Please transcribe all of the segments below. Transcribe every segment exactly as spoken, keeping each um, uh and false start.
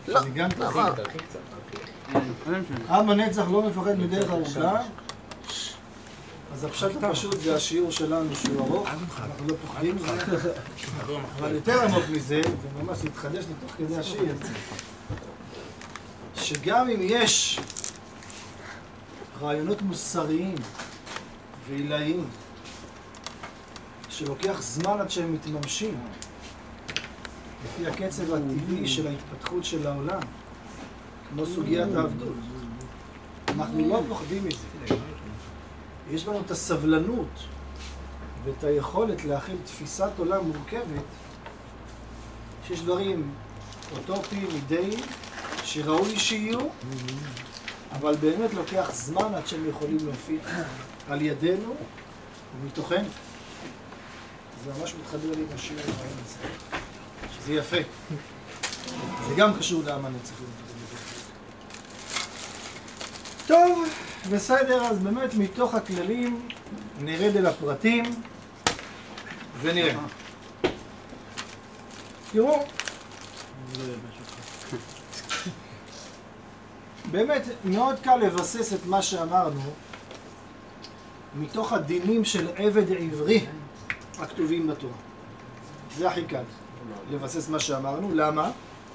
לא, למה? עם הנצח לא מפחד מדרך ארוכה, אז הפשט הפשוט זה השיעור שלנו שהוא ארוך, אנחנו לא פוחדים מזה, אבל יותר עמוק מזה, זה ממש להתחדש לתוך כדי השיר, שגם אם יש רעיונות מוסריים ועילאיים, שלוקח זמן עד שהם מתממשים, לפי הקצב הטבעי של ההתפתחות של העולם, כמו סוגיית העבדות. אנחנו לא פוחדים מזה. יש לנו את הסבלנות ואת היכולת להכיל תפיסת עולם מורכבת, שיש דברים אוטופיים, אידאיים, שראוי שיהיו, אבל באמת לוקח זמן עד שהם יכולים להופיע על ידינו ומתוכנו. זה ממש מתחבר לי עם השיר הרעיון הזה, שזה יפה. זה גם קשור לעם הנצח. טוב, בסדר, אז באמת מתוך הכללים נרד אל הפרטים ונראה. תראו, באמת מאוד קל לבסס את מה שאמרנו מתוך הדינים של עבד עברי הכתובים בתורה. זה הכי קל לבסס מה שאמרנו. למה?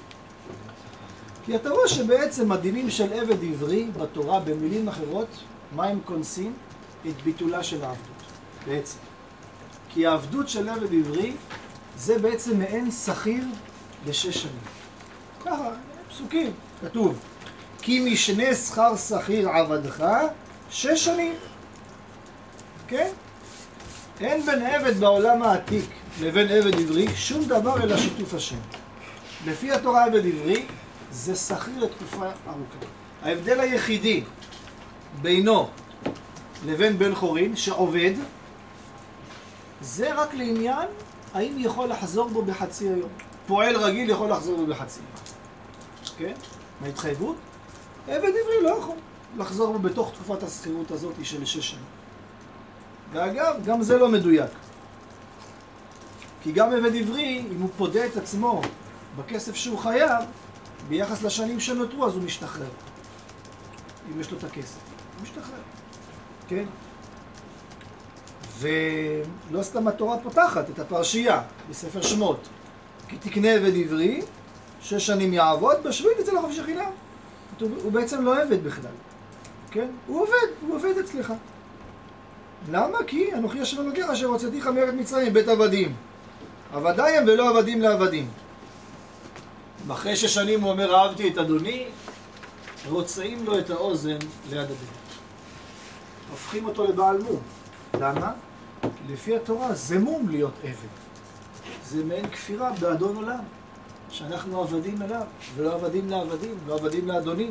כי אתה רואה שבעצם הדינים של עבד עברי בתורה, במילים אחרות, מה הם כונסים? את ביטולה של העבדות, בעצם. כי העבדות של עבד עברי זה בעצם מעין שכיר לשש שנים. ככה, פסוקים, כתוב. כי משנה שכר שכיר עבדך שש שנים. כן? אין בין עבד בעולם העתיק לבין עבד עברי שום דבר אלא שיתוף השם. לפי התורה עבד עברי זה שכיר לתקופה ארוכה. ההבדל היחידי בינו לבין בן חורין שעובד, זה רק לעניין האם יכול לחזור בו בחצי היום. פועל רגיל יכול לחזור בו בחצי היום. כן? מההתחייבות? עבד עברי לא יכול לחזור בו בתוך תקופת השכירות הזאת של שש שנים. ואגב, גם זה לא מדויק. כי גם עבד עברי, אם הוא פודה את עצמו בכסף שהוא חייב, ביחס לשנים שנותרו, אז הוא משתחרר. אם יש לו את הכסף, הוא משתחרר. כן? ולא סתם התורה פותחת את הפרשייה בספר שמות. כי תקנה עבד עברי, שש שנים יעבוד, בשביעית אצל החופש החינם. הוא בעצם לא עבד בכלל. כן? הוא עובד, הוא עובד אצלך. למה? כי אנוכי השם אלוקיך אשר הוצאתיך מארץ מצרים, בית עבדים. עבדי הם ולא עבדים לעבדים. אחרי שש שנים הוא אומר, אהבתי את אדוני, רוצאים לו את האוזן ליד הדלת. הופכים אותו לבעל מום. למה? כי לפי התורה זה מום להיות עבד. זה מעין כפירה באדון עולם, שאנחנו עבדים אליו, ולא עבדים לעבדים, לא עבדים לאדונים.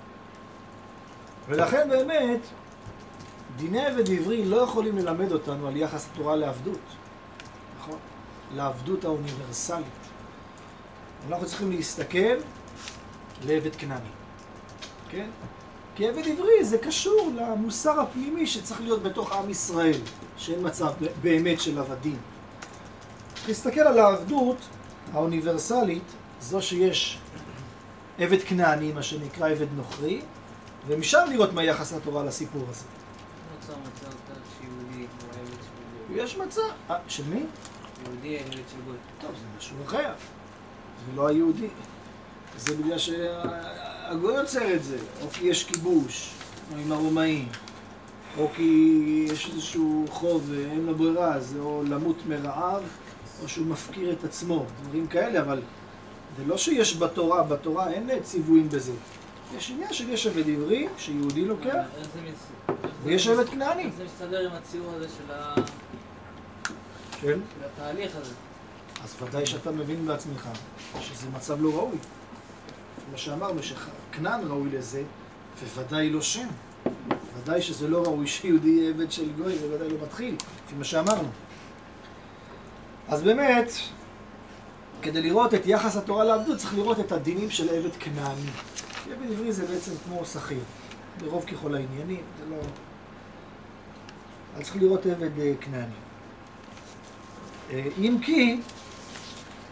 ולכן באמת, דיני עבד עברי לא יכולים ללמד אותנו על יחס התורה לעבדות. נכון? לעבדות האוניברסלית. אנחנו צריכים להסתכל לעבד כנעני. כן? כי עבד עברי זה קשור למוסר הפנימי שצריך להיות בתוך עם ישראל, שאין מצב באמת של עבדים. צריך להסתכל על העבדות האוניברסלית, זו שיש עבד כנעני, מה שנקרא עבד נוכרי, ומשם לראות מה יחס התורה לסיפור הזה. מצא מצא אותה שיהודי הוא עבד של גוי. יש מצא. אה, של מי? יהודי עבד של גוי. טוב, זה משהו אחר. זה לא היהודי. זה בגלל שהגוי יוצר את זה. או כי יש כיבוש, או עם הרומאים, או כי יש איזשהו חוב ואין לו ברירה, זה או למות מרעב, או שהוא מפקיר את עצמו. דברים כאלה, אבל זה לא שיש בתורה, בתורה אין ציוויים בזה. יש עניין של יש עבד עברי, שיהודי לוקח, ויש עבד כנעני. זה מסתדר עם הציור הזה של ה... כן? של התהליך הזה. אז ודאי שאתה מבין בעצמך שזה מצב לא ראוי. מה שאמרנו, שכנען ראוי לזה, וודאי לא שם. ודאי שזה לא ראוי שיהודי יהיה עבד של גוי, זה ודאי לא מתחיל, לפי מה שאמרנו. אז באמת, כדי לראות את יחס התורה לעבדות, צריך לראות את הדינים של עבד כנעני. עבד עברי זה בעצם כמו שכיר, ברוב ככל העניינים, זה לא... אז צריך לראות עבד כנעני. אם כי,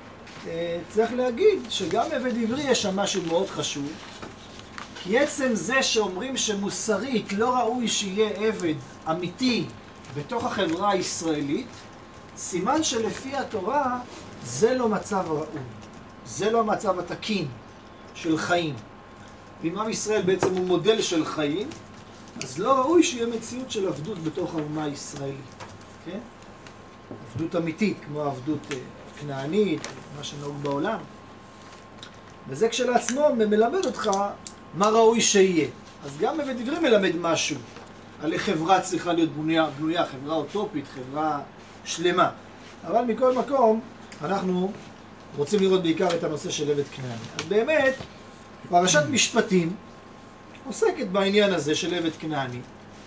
צריך להגיד שגם עבד עברי יש שם משהו מאוד חשוב, כי עצם זה שאומרים שמוסרית לא ראוי שיהיה עבד אמיתי בתוך החברה הישראלית, סימן שלפי התורה זה לא מצב ראוי, זה לא המצב התקין של חיים. אם עם ישראל בעצם הוא מודל של חיים, אז לא ראוי שיהיה מציאות של עבדות בתוך האומה הישראלית, כן? עבדות אמיתית, כמו עבדות כנענית, מה שנהוג בעולם. וזה כשלעצמו מלמד אותך מה ראוי שיהיה. אז גם עבד עברי מלמד משהו על איך חברה צריכה להיות בנויה, בנויה, חברה אוטופית, חברה שלמה. אבל מכל מקום, אנחנו רוצים לראות בעיקר את הנושא של עבד כנעני. אז באמת, פרשת משפטים עוסקת בעניין הזה של עבד כנעני.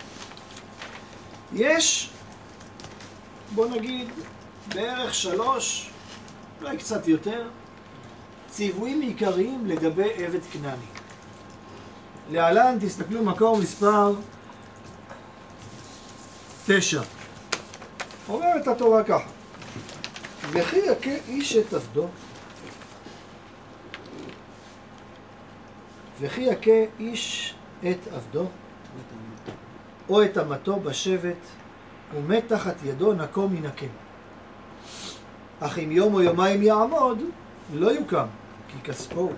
יש, בוא נגיד, בערך שלוש, אולי קצת יותר, ציוויים עיקריים לגבי עבד כנעני. להלן תסתכלו מקור מספר תשע. אומרת התורה ככה: וכי יכה איש את עבדו, וכי יכה איש את עבדו או את אמתו בשבט ומת תחת ידו, נקום ינקם. אך אם יום או יומיים יעמוד לא יוקם, כי כספו.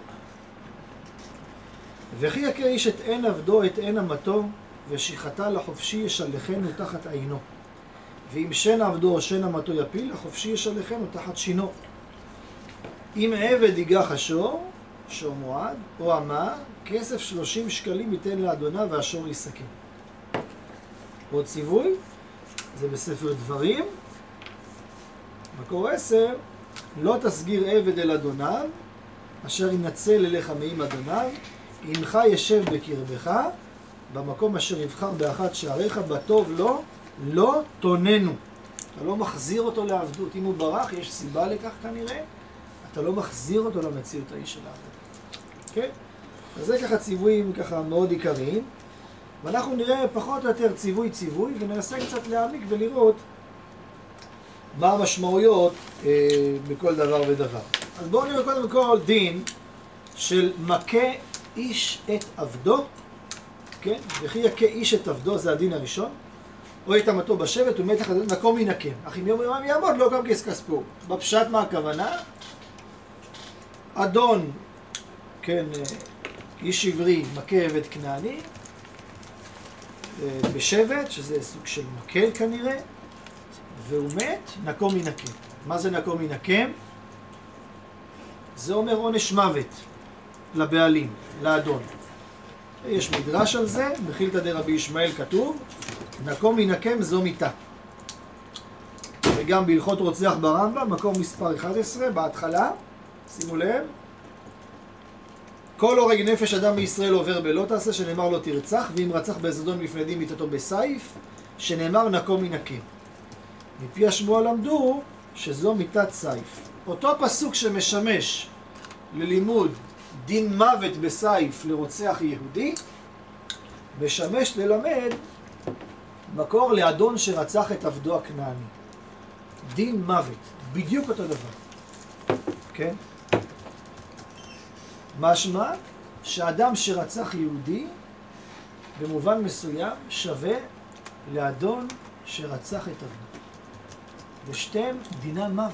וכי יכה איש את עין עבדו את עין אמתו, ושחתה לחופשי ישלחנו תחת עינו. ואם שן עבדו או שן אמתו יפיל, החופשי ישלחנו תחת שינו. אם עבד ייגח השור, שור מועד, או אמה, כסף שלושים שקלים ייתן לאדונה והשור יסכם. עוד ציווי, זה בספר דברים, מקור עשר, לא תסגיר עבד אל אדוניו, אשר ינצל אליך מעם אדוניו, עמך ישב בקרבך, במקום אשר יבחר באחת שעריך, בטוב לו, לא תוננו. אתה לא מחזיר אותו לעבדות. אם הוא ברח, יש סיבה לכך כנראה, אתה לא מחזיר אותו למציאות האיש של העבדות. כן? אז זה ככה ציוויים ככה מאוד עיקריים, ואנחנו נראה פחות או יותר ציווי ציווי, וננסה קצת להעמיק ולראות מה המשמעויות אה, בכל דבר ודבר. אז בואו נראה קודם כל דין של מכה איש את עבדו, כן? וכי יכה איש את עבדו, זה הדין הראשון, או את אמתו בשבט ומת תחת ידו, נקום ינקם. אך אם יום יומיים יעמוד לא קם כספו. בפשט מה הכוונה? אדון, כן, איש עברי מכה עבד כנעני בשבט, שזה סוג של מקל כנראה, והוא מת, נקום ינקם. מה זה נקום ינקם? זה אומר עונש מוות לבעלים, לאדון. יש מדרש על זה, בחילתא דרבי ישמעאל כתוב, נקום ינקם זו מיתה. וגם בהלכות רוצח ברמב"ם, מקום מספר אחת עשרה, בהתחלה, שימו לב, כל הורג נפש אדם בישראל עובר בלא תעשה, שנאמר לא תרצח, ואם רצח בזדון בפני דין מיתתו בסייף, שנאמר נקום ינקם. מפי השמועה למדו שזו מיתת סייף. אותו פסוק שמשמש ללימוד דין מוות בסייף לרוצח יהודי, משמש ללמד מקור לאדון שרצח את עבדו הכנעני. דין מוות, בדיוק אותו דבר. כן? משמע שאדם שרצח יהודי במובן מסוים שווה לאדון שרצח את עבדו. ושתיהם דינם מוות.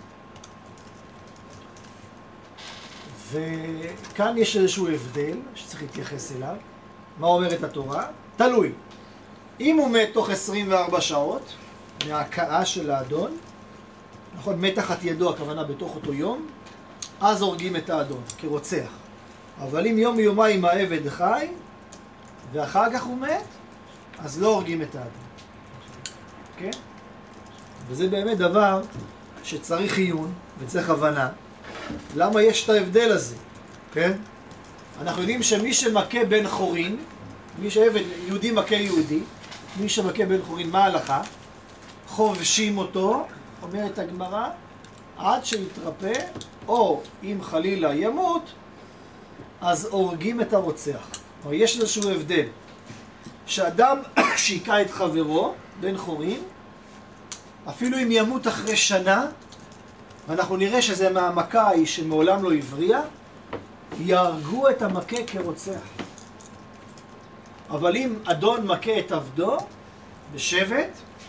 וכאן יש איזשהו הבדל שצריך להתייחס אליו. מה אומרת התורה? תלוי. אם הוא מת תוך עשרים וארבע שעות מההכאה של האדון, נכון, מת תחת ידו, הכוונה בתוך אותו יום, אז הורגים את האדון כרוצח. אבל אם יום ויומיים העבד חי ואחר כך הוא מת, אז לא הורגים את האדון. כן? וזה באמת דבר שצריך עיון וצריך הבנה. למה יש את ההבדל הזה? כן? אנחנו יודעים שמי שמכה בן חורין, מי שעבד יהודי מכה יהודי, מי שמכה בן חורין, מה ההלכה? חובשים אותו, אומרת הגמרא, עד שיתרפא, או אם חלילה ימות, אז הורגים את הרוצח. אבל יש איזשהו הבדל. שאדם שיקע את חברו, בן חורין, אפילו אם ימות אחרי שנה, ואנחנו נראה שזה מהמכה ההיא שמעולם לא הבריאה, יהרגו את המכה כרוצח. אבל אם אדון מכה את עבדו בשבט,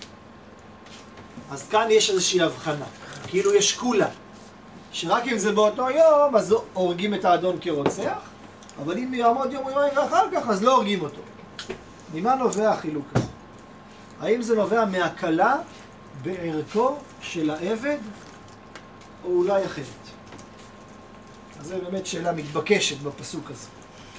אז כאן יש איזושהי הבחנה, כאילו יש כולה, שרק אם זה באותו יום, אז הורגים את האדון כרוצח, אבל אם יעמוד יום יומיים ואחר כך, אז לא הורגים אותו. ממה נובע החילוק הזה? האם זה נובע מהקלה בערכו של העבד, או אולי אחרת? אז זו באמת שאלה מתבקשת בפסוק הזה. Okay?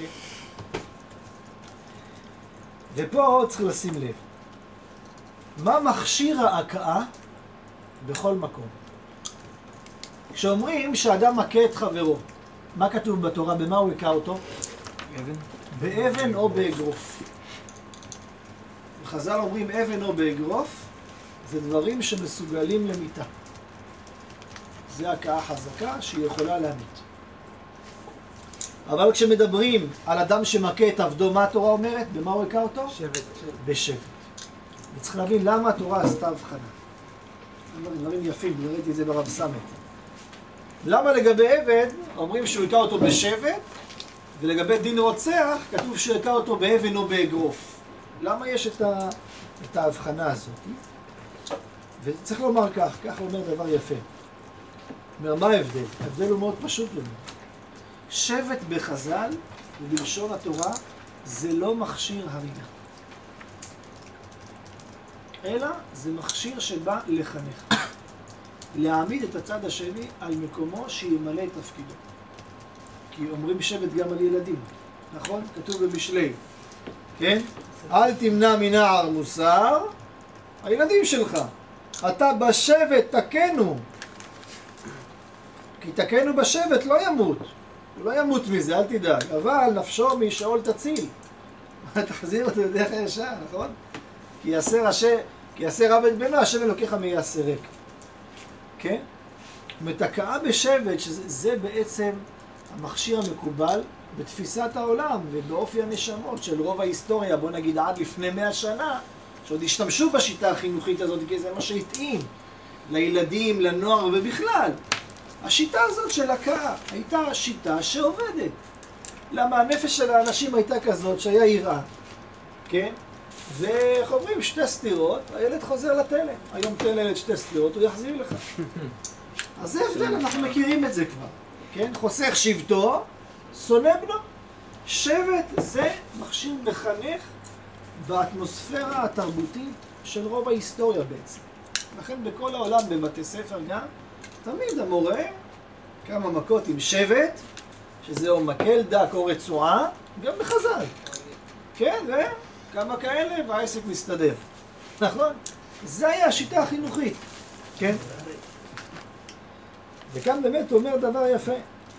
ופה צריך לשים לב. מה מכשיר ההכאה בכל מקום? כשאומרים שאדם מכה את חברו, מה כתוב בתורה? במה הוא הכה אותו? אבן. באבן או באגרוף. חז"ל אומרים אבן או באגרוף, זה דברים שמסוגלים למיתה. זה הכאה חזקה שהיא יכולה להמית. אבל כשמדברים על אדם שמכה את עבדו, מה התורה אומרת? במה הוא הכה אותו? שבט. בשבט. וצריך להבין למה התורה עשתה הבחנה. דברים יפים, ראיתי את זה ברב סמת. למה לגבי עבד אומרים שהוא הכה אותו בשבט, ולגבי דין רוצח כתוב שהוא הכה אותו באבן או באגרוף? למה יש את, ה... את ההבחנה הזאת? וצריך לומר כך, כך אומר דבר יפה. אומר, מה ההבדל? ההבדל הוא מאוד פשוט לנו. שבט בחז"ל, ובלשון התורה, זה לא מכשיר הריגה. אלא זה מכשיר שבא לחנך. להעמיד את הצד השני על מקומו שימלא את תפקידו. כי אומרים שבט גם על ילדים, נכון? כתוב במשלי, כן? אל תמנע מנער מוסר, הילדים שלך. אתה בשבט תקנו. כי תקנו בשבט לא ימות. הוא לא ימות מזה, אל תדאג. אבל נפשו משאול תציל. תחזיר אותו לדרך הישר, נכון? כי יעשה ראשי, כי יעשה רב את בנו, השם אלוקיך מי יעשה ריק. כן? מתקעה בשבט, שזה בעצם המכשיר המקובל בתפיסת העולם ובאופי הנשמות של רוב ההיסטוריה, בוא נגיד עד לפני מאה שנה, שעוד השתמשו בשיטה החינוכית הזאת, כי זה מה שהתאים לילדים, לנוער ובכלל. השיטה הזאת של הכאה הייתה שיטה שעובדת. למה הנפש של האנשים הייתה כזאת שהיה יראה, כן? ואיך אומרים, שתי סתירות, הילד חוזר לתלם. היום תן לילד שתי סתירות, הוא יחזיר לך. אז זה הבדל, אנחנו מכירים את זה כבר. כן? חוסך שבטו, שונא בנו. שבט זה מכשיר מחנך באטמוספירה התרבותית של רוב ההיסטוריה בעצם. לכן בכל העולם, בבתי ספר גם, תמיד המורה, כמה מכות עם שבט, שזה או מקל דק או רצועה, גם בחז"ל. כן, וכמה כאלה, והעסק מסתדר. נכון? זה היה השיטה החינוכית. כן? וכאן באמת הוא אומר דבר יפה.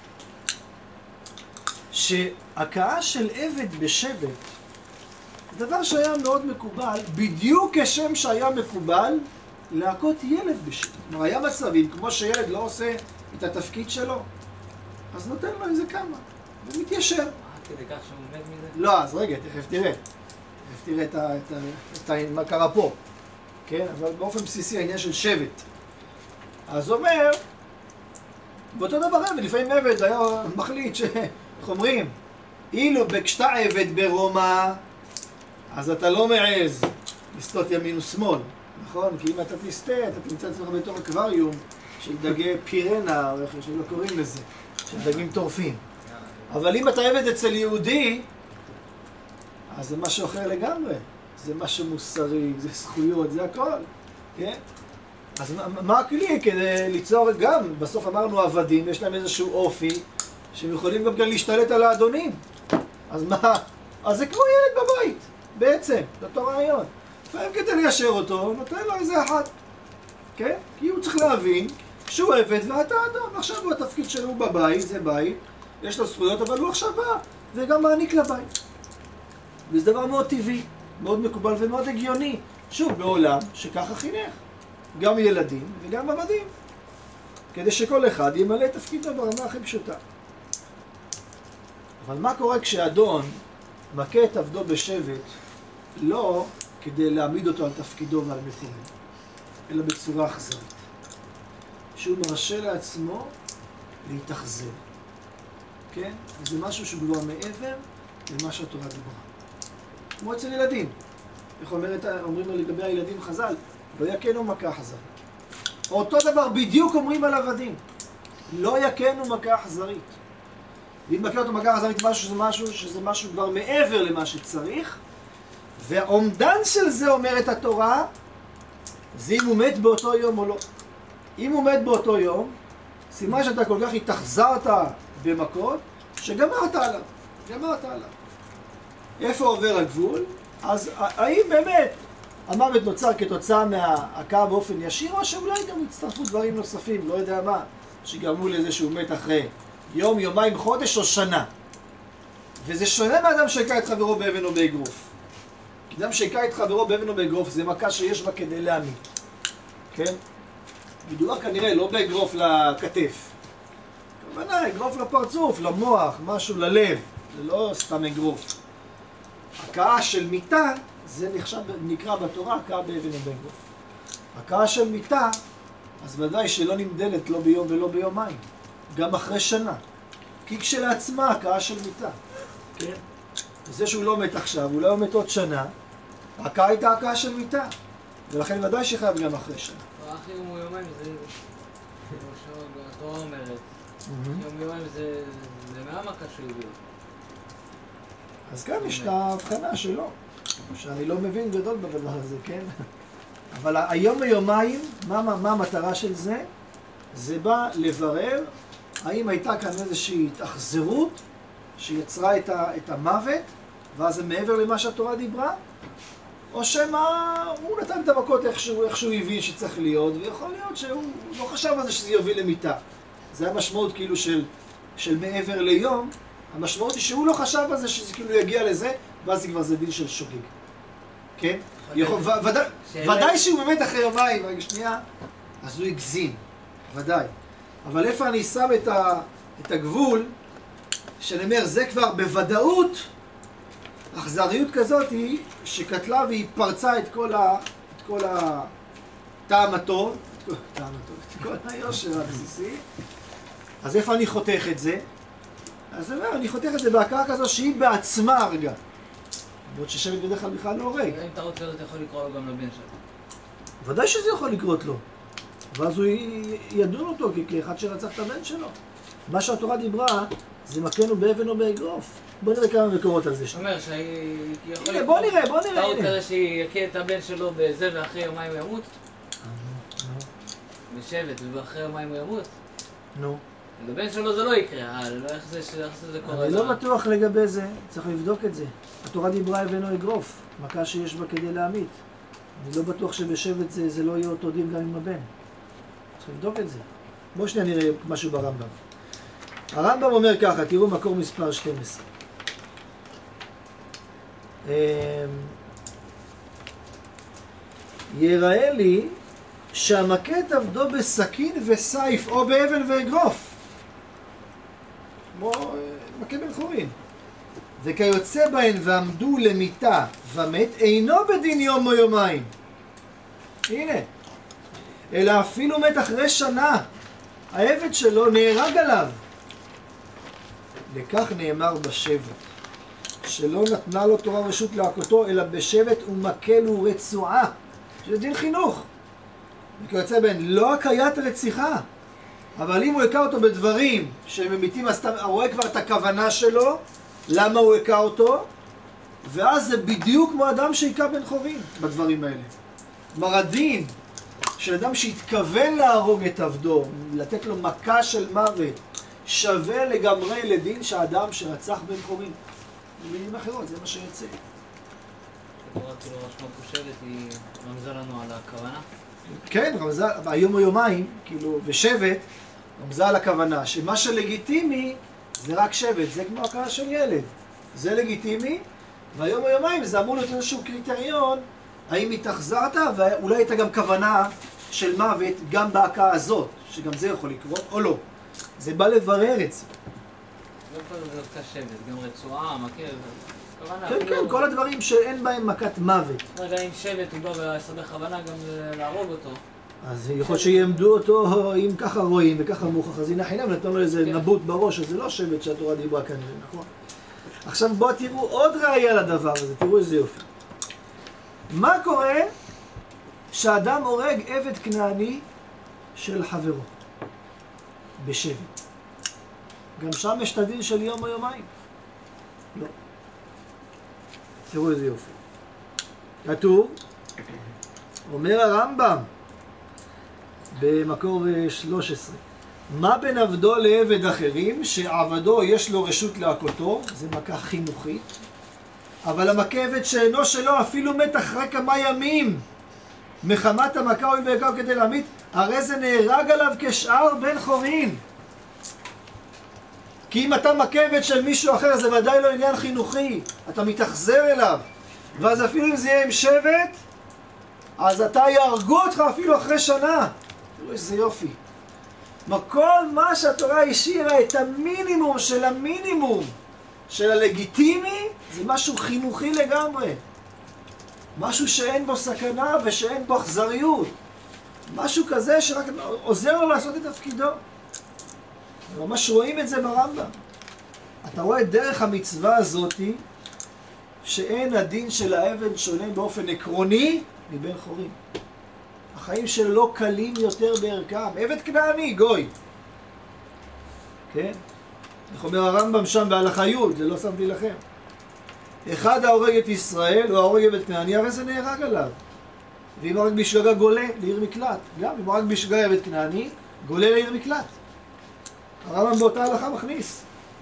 שהכאה של עבד בשבט, דבר שהיה מאוד מקובל, בדיוק כשם שהיה מקובל להכות ילד בשבט. כלומר, היה מצבים, כמו שילד לא עושה את התפקיד שלו, אז נותן לו איזה כמה, ומתיישר. עד כדי כך שהוא מת מזה? לא, אז רגע, תכף תראה. תכף תראה את ה, את ה, את ה, מה קרה פה. כן? אבל באופן בסיסי העניין של שבט. אז אומר, באותו דבר עבד, לפעמים עבד היה מחליט ש... איך אומרים? אילו כשאתה עבד ברומא, אז אתה לא מעז לסטות ימין ושמאל, נכון? כי אם אתה תסתה, אתה תמצא עצמך בתור אקווריום של דגי פירנה, או איך שלא קוראים לזה, של דגים טורפים. אבל אם אתה עבד אצל יהודי, אז זה משהו אחר לגמרי. זה משהו מוסרי, זה זכויות, זה הכל, כן? אז מה הכלי כדי ליצור גם, בסוף אמרנו עבדים, יש להם איזשהו אופי, שהם יכולים גם כן להשתלט על האדונים. אז מה? אז זה כמו ילד בבית, בעצם, זה אותו רעיון. לפעמים כדי ליישר אותו, נותן לו איזה אחד. כן? כי הוא צריך להבין שהוא עבד ואתה אדם. עכשיו הוא התפקיד שלו בבית, זה בית, יש לו זכויות, אבל הוא עכשיו בא, וגם מעניק לבית. וזה דבר מאוד טבעי, מאוד מקובל ומאוד הגיוני. שוב, בעולם שככה חינך. גם ילדים וגם עבדים. כדי שכל אחד ימלא את תפקידו ברמה הכי פשוטה. אבל מה קורה כשאדון מכה את עבדו בשבט, לא כדי להעמיד אותו על תפקידו ועל מקומו, אלא בצורה אכזרית. שהוא מרשה לעצמו להתאכזר. כן? זה משהו שהוא כבר מעבר למה שהתורה דיברה. כמו אצל ילדים. איך אומרת, אומרים לגבי הילדים חז"ל? לא יכנו מכה אכזרית. אותו דבר בדיוק אומרים על עבדים. לא יכנו מכה אכזרית. ואם מכה אותו מכה אכזרית משהו שזה משהו שזה משהו כבר מעבר למה שצריך, והעומדן של זה אומרת התורה, זה אם הוא מת באותו יום או לא. אם הוא מת באותו יום, סימן שאתה כל כך התאכזרת במכות, שגמרת עליו. גמרת עליו. איפה עובר הגבול? אז האם באמת המוות נוצר כתוצאה מההכאה באופן ישיר, או שאולי גם הצטרפו דברים נוספים, לא יודע מה, שגרמו לזה שהוא מת אחרי יום, יומיים, חודש או שנה. וזה שונה מאדם שהכה את חברו באבן או באגרוף. כי אדם שהכה את חברו באבן או באגרוף זה מכה שיש בה כדי להמית. כן? מדובר כנראה לא באגרוף לכתף. כמובן, אגרוף לפרצוף, למוח, משהו ללב. זה לא סתם אגרוף. הכאה של מיתה, זה נחשב, נקרא בתורה, הכאה באבן או באגרוף. הכאה של מיתה, אז ודאי שלא נמדלת לא ביום ולא ביומיים. גם אחרי שנה. כי כשלעצמה הכאה של מיתה. כן? זה שהוא לא מת עכשיו, אולי הוא מת עוד שנה, הכאה הייתה הכאה של מיתה. ולכן ודאי שחייב גם אחרי שנה. אחרי יום ויומיים זה... התורה אומרת. יום ויומיים זה... זה מהמכה שהוא הביא. אז כאן יש את ההבחנה שלו. שאני לא מבין גדול בדבר הזה, כן? אבל היום ויומיים, מה, מה המטרה של זה? זה בא לברר האם הייתה כאן איזושהי התאכזרות שיצרה את, ה, את המוות, ואז זה מעבר למה שהתורה דיברה, או שמה הוא נתן את המכות איכשהו, איכשהו הבין שצריך להיות, ויכול להיות שהוא לא חשב על זה שזה יוביל למיטה. זה המשמעות כאילו של, של מעבר ליום, המשמעות היא שהוא לא חשב על זה שזה כאילו יגיע לזה, ואז זה כבר זה דין של שוגג. כן? יכול, ו, ודאי, ודאי שהוא באמת אחרי יומיים, רגע שנייה, אז הוא הגזים, ודאי. אבל איפה אני שם את, ה, את הגבול, שאני אומר, זה כבר בוודאות, אכזריות כזאת היא שקטלה והיא פרצה את כל, ה, את כל הטעם הטוב, את כל, טעם הטוב, את כל היושר הבסיסי. אז איפה אני חותך את זה? אז אני אומר, אני חותך את זה בהכאה כזו שהיא בעצמה הרגה. למרות ששבט בדרך כלל בכלל לא הורג. אם אתה רוצה, אתה יכול לקרוא לו גם לבן שלו. ודאי שזה יכול לקרות לו. ואז הוא ידון אותו כאחד שרצח את הבן שלו. מה שהתורה דיברה, זה מכנו באבן או באגרוף. בוא נראה כמה מקורות על זה. זאת אומרת שהיא... הנה, בוא נראה, בוא נראה. אתה רוצה שיכה את הבן שלו בזה ואחרי יומיים הוא ימות? נו. בשבט ואחרי יומיים הוא ימות? נו. לבן שלו זה לא יקרה, אה, לא איך זה קורה. אני לא בטוח לגבי זה, צריך לבדוק את זה. התורה דיברה אבן או אגרוף, מכה שיש בה כדי להמית. אני לא בטוח שבשבט זה, זה לא יהיה אותו דין גם עם הבן. צריך לבדוק את זה. בואו שניה נראה משהו ברמב"ם. הרמב"ם אומר ככה, תראו מקור מספר שתים עשרה. יראה לי שהמכה את עבדו בסכין וסייף או באבן ואגרוף. כמו מכה בן חורין. וכיוצא בהן ועמדו למיתה ומת, אינו בדין יום או יומיים. הנה. אלא אפילו מת אחרי שנה. העבד שלו נהרג עליו. לכך נאמר בשבט, שלא נתנה לו תורה רשות להכותו, אלא בשבט ומכה לו רצועה. שזה דין חינוך. וכיוצא בהן, לא הקיית רציחה. אבל אם הוא הכה אותו בדברים שהם ממיתים, אז אתה רואה כבר את הכוונה שלו, למה הוא הכה אותו, ואז זה בדיוק כמו אדם שהכה בן חורין בדברים האלה. כלומר, הדין של אדם שהתכוון להרוג את עבדו, לתת לו מכה של מוות, שווה לגמרי לדין שהאדם שרצח בן חורין. במילים אחרות, זה מה שיוצא. התורה כאילו רשמה כושלת, היא רמזה לנו על הכוונה? כן, רמזה, היום או יומיים, כאילו, בשבט, רמזה על הכוונה, שמה שלגיטימי זה רק שבט, זה כמו הכאה של ילד. זה לגיטימי, והיום או יומיים זה אמור להיות איזשהו קריטריון, האם התאכזרת, ואולי הייתה גם כוונה של מוות גם בהכאה הזאת, שגם זה יכול לקרות, או לא. זה בא לברר את זה. לא כל זה אותה שבט, גם רצועה, מכה, כוונה. כן, כן, כל הדברים שאין בהם מכת מוות. רגע, אם שבט הוא בא ועשה בכוונה גם להרוג אותו, אז יכול להיות שיעמדו אותו, אם ככה רואים וככה מוכח, אז הנה חינם נתנו לו איזה כן. נבוט בראש, אז זה לא שבט שהתורה דיברה כנראה, נכון? עכשיו בואו תראו עוד ראיה לדבר הזה, תראו איזה יופי. מה קורה שאדם הורג עבד כנעני של חברו בשבט? גם שם יש את הדין של יום או יומיים? לא. תראו איזה יופי. כתוב, אומר הרמב"ם במקור שלוש עשרה, מה בין עבדו לעבד אחרים שעבדו יש לו רשות להכותו, זה מכה חינוכית, אבל המכה עבד שאינו שלו אפילו מת אחרי כמה ימים מחמת המכה הואיל והכהו כדי להמית, הרי זה נהרג עליו כשאר בן חורין. כי אם אתה מכה עבד של מישהו אחר זה ודאי לא עניין חינוכי, אתה מתאכזר אליו, ואז אפילו אם זה יהיה עם שבט אז אתה יהרגו אותך אפילו אחרי שנה. תראו איזה יופי. כל מה שהתורה השאירה את המינימום של המינימום של הלגיטימי זה משהו חינוכי לגמרי, משהו שאין בו סכנה ושאין בו אכזריות, משהו כזה שרק עוזר לו לעשות את תפקידו. ממש רואים את זה ברמב"ם. אתה רואה את דרך המצווה הזאת שאין הדין של העבד שונה באופן עקרוני מבין חורים. החיים שלו לא קלים יותר בערכם. עבד כנעני, גוי. כן? איך אומר הרמב"ם שם בהלכה י', זה לא שמתי לכם. אחד ההורג את ישראל, או ההורג עבד כנעני, הרי זה נהרג עליו. ואם הורג בשגגה גולה, לעיר מקלט. גם אם הורג בשגגה עבד כנעני, גולה לעיר מקלט. הרמב"ם באותה הלכה מכניס.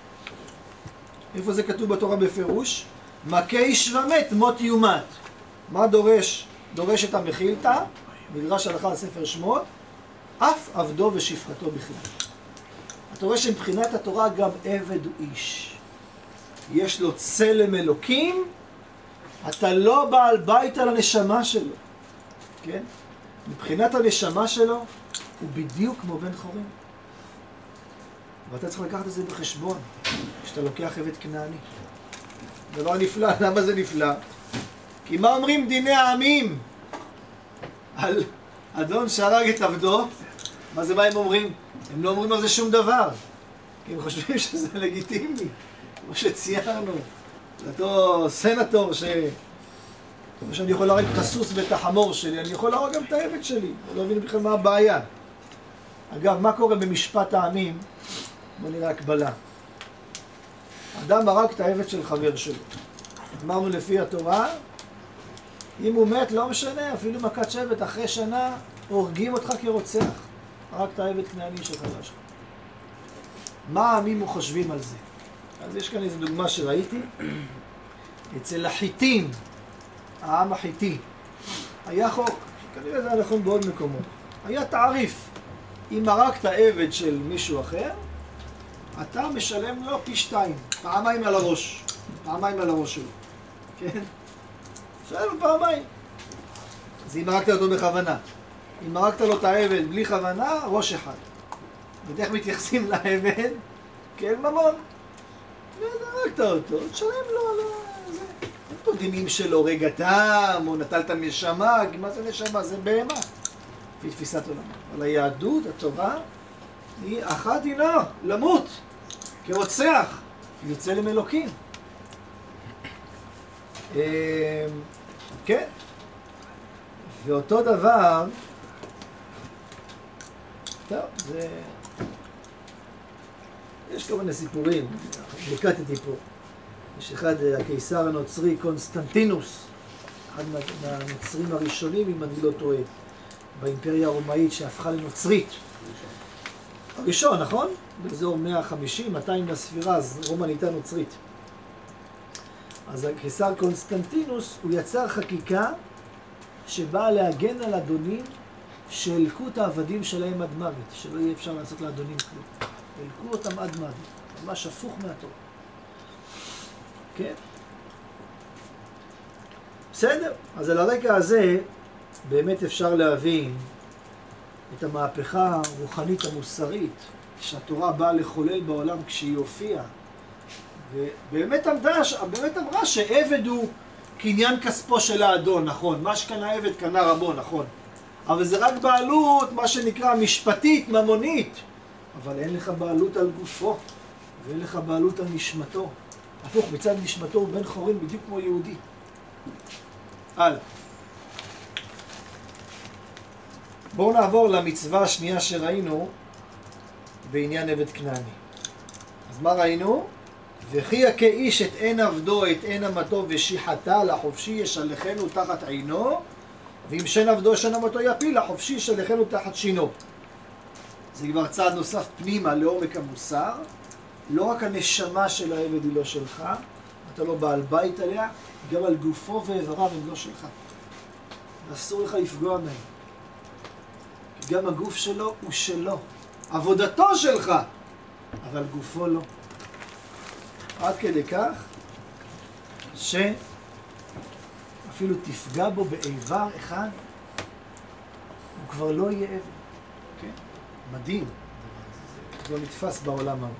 איפה זה כתוב בתורה בפירוש? מכה איש ומת, מות יומת. מה דורש? דורש את המחילתא, מדרש הלכה על ספר שמות, אף עבדו ושפחתו בכלל. אתה רואה שמבחינת התורה גם עבד הוא איש. יש לו צלם אלוקים, אתה לא בעל בית על הנשמה שלו. כן? מבחינת הנשמה שלו, הוא בדיוק כמו בן חורין. ואתה צריך לקחת את זה בחשבון, כשאתה לוקח עבד כנעני. דבר נפלא, למה זה נפלא? כי מה אומרים דיני העמים על אדון שהרג את עבדו? מה זה מה הם אומרים? הם לא אומרים על זה שום דבר. כי הם חושבים שזה לגיטימי. כמו שציירנו, אותו סנטור ש... כמו שאני יכול להרוג את הסוס ואת החמור שלי, אני יכול להרוג גם את העבד שלי. אני לא מבין בכלל מה הבעיה. אגב, מה קורה במשפט העמים? בוא נראה הקבלה. אדם הרג את העבד של חבר שלו. אמרנו לפי התורה, אם הוא מת לא משנה, אפילו מכת שבט, אחרי שנה הורגים אותך כרוצח. הרגת העבד כנעני של חבר שלך. מה העמים חושבים על זה? אז יש כאן איזו דוגמה שראיתי. אצל החיטים, העם החיטי, היה חוק, כנראה זה היה נכון בעוד מקומות. היה תעריף. אם הרגת עבד של מישהו אחר, אתה משלם לו פי שתיים, פעמיים על הראש, פעמיים על הראש שלו, כן? משלם לו פעמיים. אז אם הרגת אותו בכוונה, אם הרגת לו את העבד בלי כוונה, ראש אחד. ואיך מתייחסים לעבד? כאל ממון. הרגת אותו, תשלם לו על זה. אין פה דינים של הורג אדם, או נטלת נשמה, כי מה זה נשמה? זה בהמה. לפי תפיסת עולם. אבל היהדות, התורה, היא אחת דינו, למות, כרוצח, יוצא להם אלוקים. כן. ואותו דבר, טוב, זה... יש כל מיני סיפורים, נקטתי פה. יש אחד, הקיסר הנוצרי, קונסטנטינוס, אחד מהנוצרים הראשונים, אם אני לא טועה, באימפריה הרומאית שהפכה לנוצרית. הראשון, נכון? באזור מאה וחמישים, מאתיים לספירה, אז רומא נהייתה נוצרית. אז הקיסר קונסטנטינוס, הוא יצר חקיקה שבאה להגן על אדונים שהלקו את העבדים שלהם עד מוות, שלא יהיה אפשר לעשות לאדונים כלום. הלקו אותם עד מוות, ממש הפוך מהתורה. כן? בסדר, אז על הרקע הזה באמת אפשר להבין את המהפכה הרוחנית המוסרית שהתורה באה לחולל בעולם כשהיא הופיעה. ובאמת עמדה, באמת אמרה שעבד הוא קניין כספו של האדון, נכון. מה שקנה עבד קנה רבו, נכון. אבל זה רק בעלות, מה שנקרא, משפטית, ממונית. אבל אין לך בעלות על גופו, ואין לך בעלות על נשמתו. הפוך, מצד נשמתו הוא בן חורין בדיוק כמו יהודי. הלאה. בואו נעבור למצווה השנייה שראינו בעניין עבד כנעני. אז מה ראינו? וכי יכה איש את עין עבדו, את עין אמתו ושיחתה לחופשי ישלחנו תחת עינו, ואם שן עבדו שן אמתו יפיל לחופשי ישלחנו תחת שינו. זה כבר צעד נוסף פנימה לעומק המוסר. לא רק הנשמה של העבד היא לא שלך, אתה לא בעל בית עליה, גם על גופו ואיבריו הם לא שלך. ואסור לך לפגוע מהם. כי גם הגוף שלו הוא שלו. עבודתו שלך, אבל גופו לא. עד כדי כך שאפילו תפגע בו באיבר אחד, הוא כבר לא יהיה עבד. כן? מדהים. זה לא נתפס בעולם ההוא.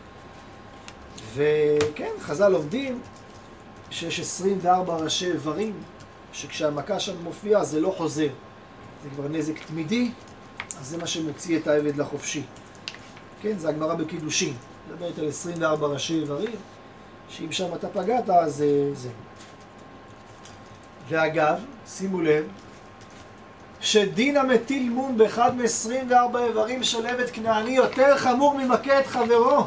וכן, חז"ל לומדים שיש עשרים וארבעה ראשי איברים, שכשהמכה שם מופיעה זה לא חוזר. זה כבר נזק תמידי, אז זה מה שמוציא את העבד לחופשי. כן, זה הגמרא בקידושין. מדברת על עשרים וארבעה ראשי איברים, שאם שם אתה פגעת, אז זה. ואגב, שימו לב, שדין המטיל מום באחד מ-עשרים וארבעה איברים של עבד כנעני יותר חמור ממכה את חברו.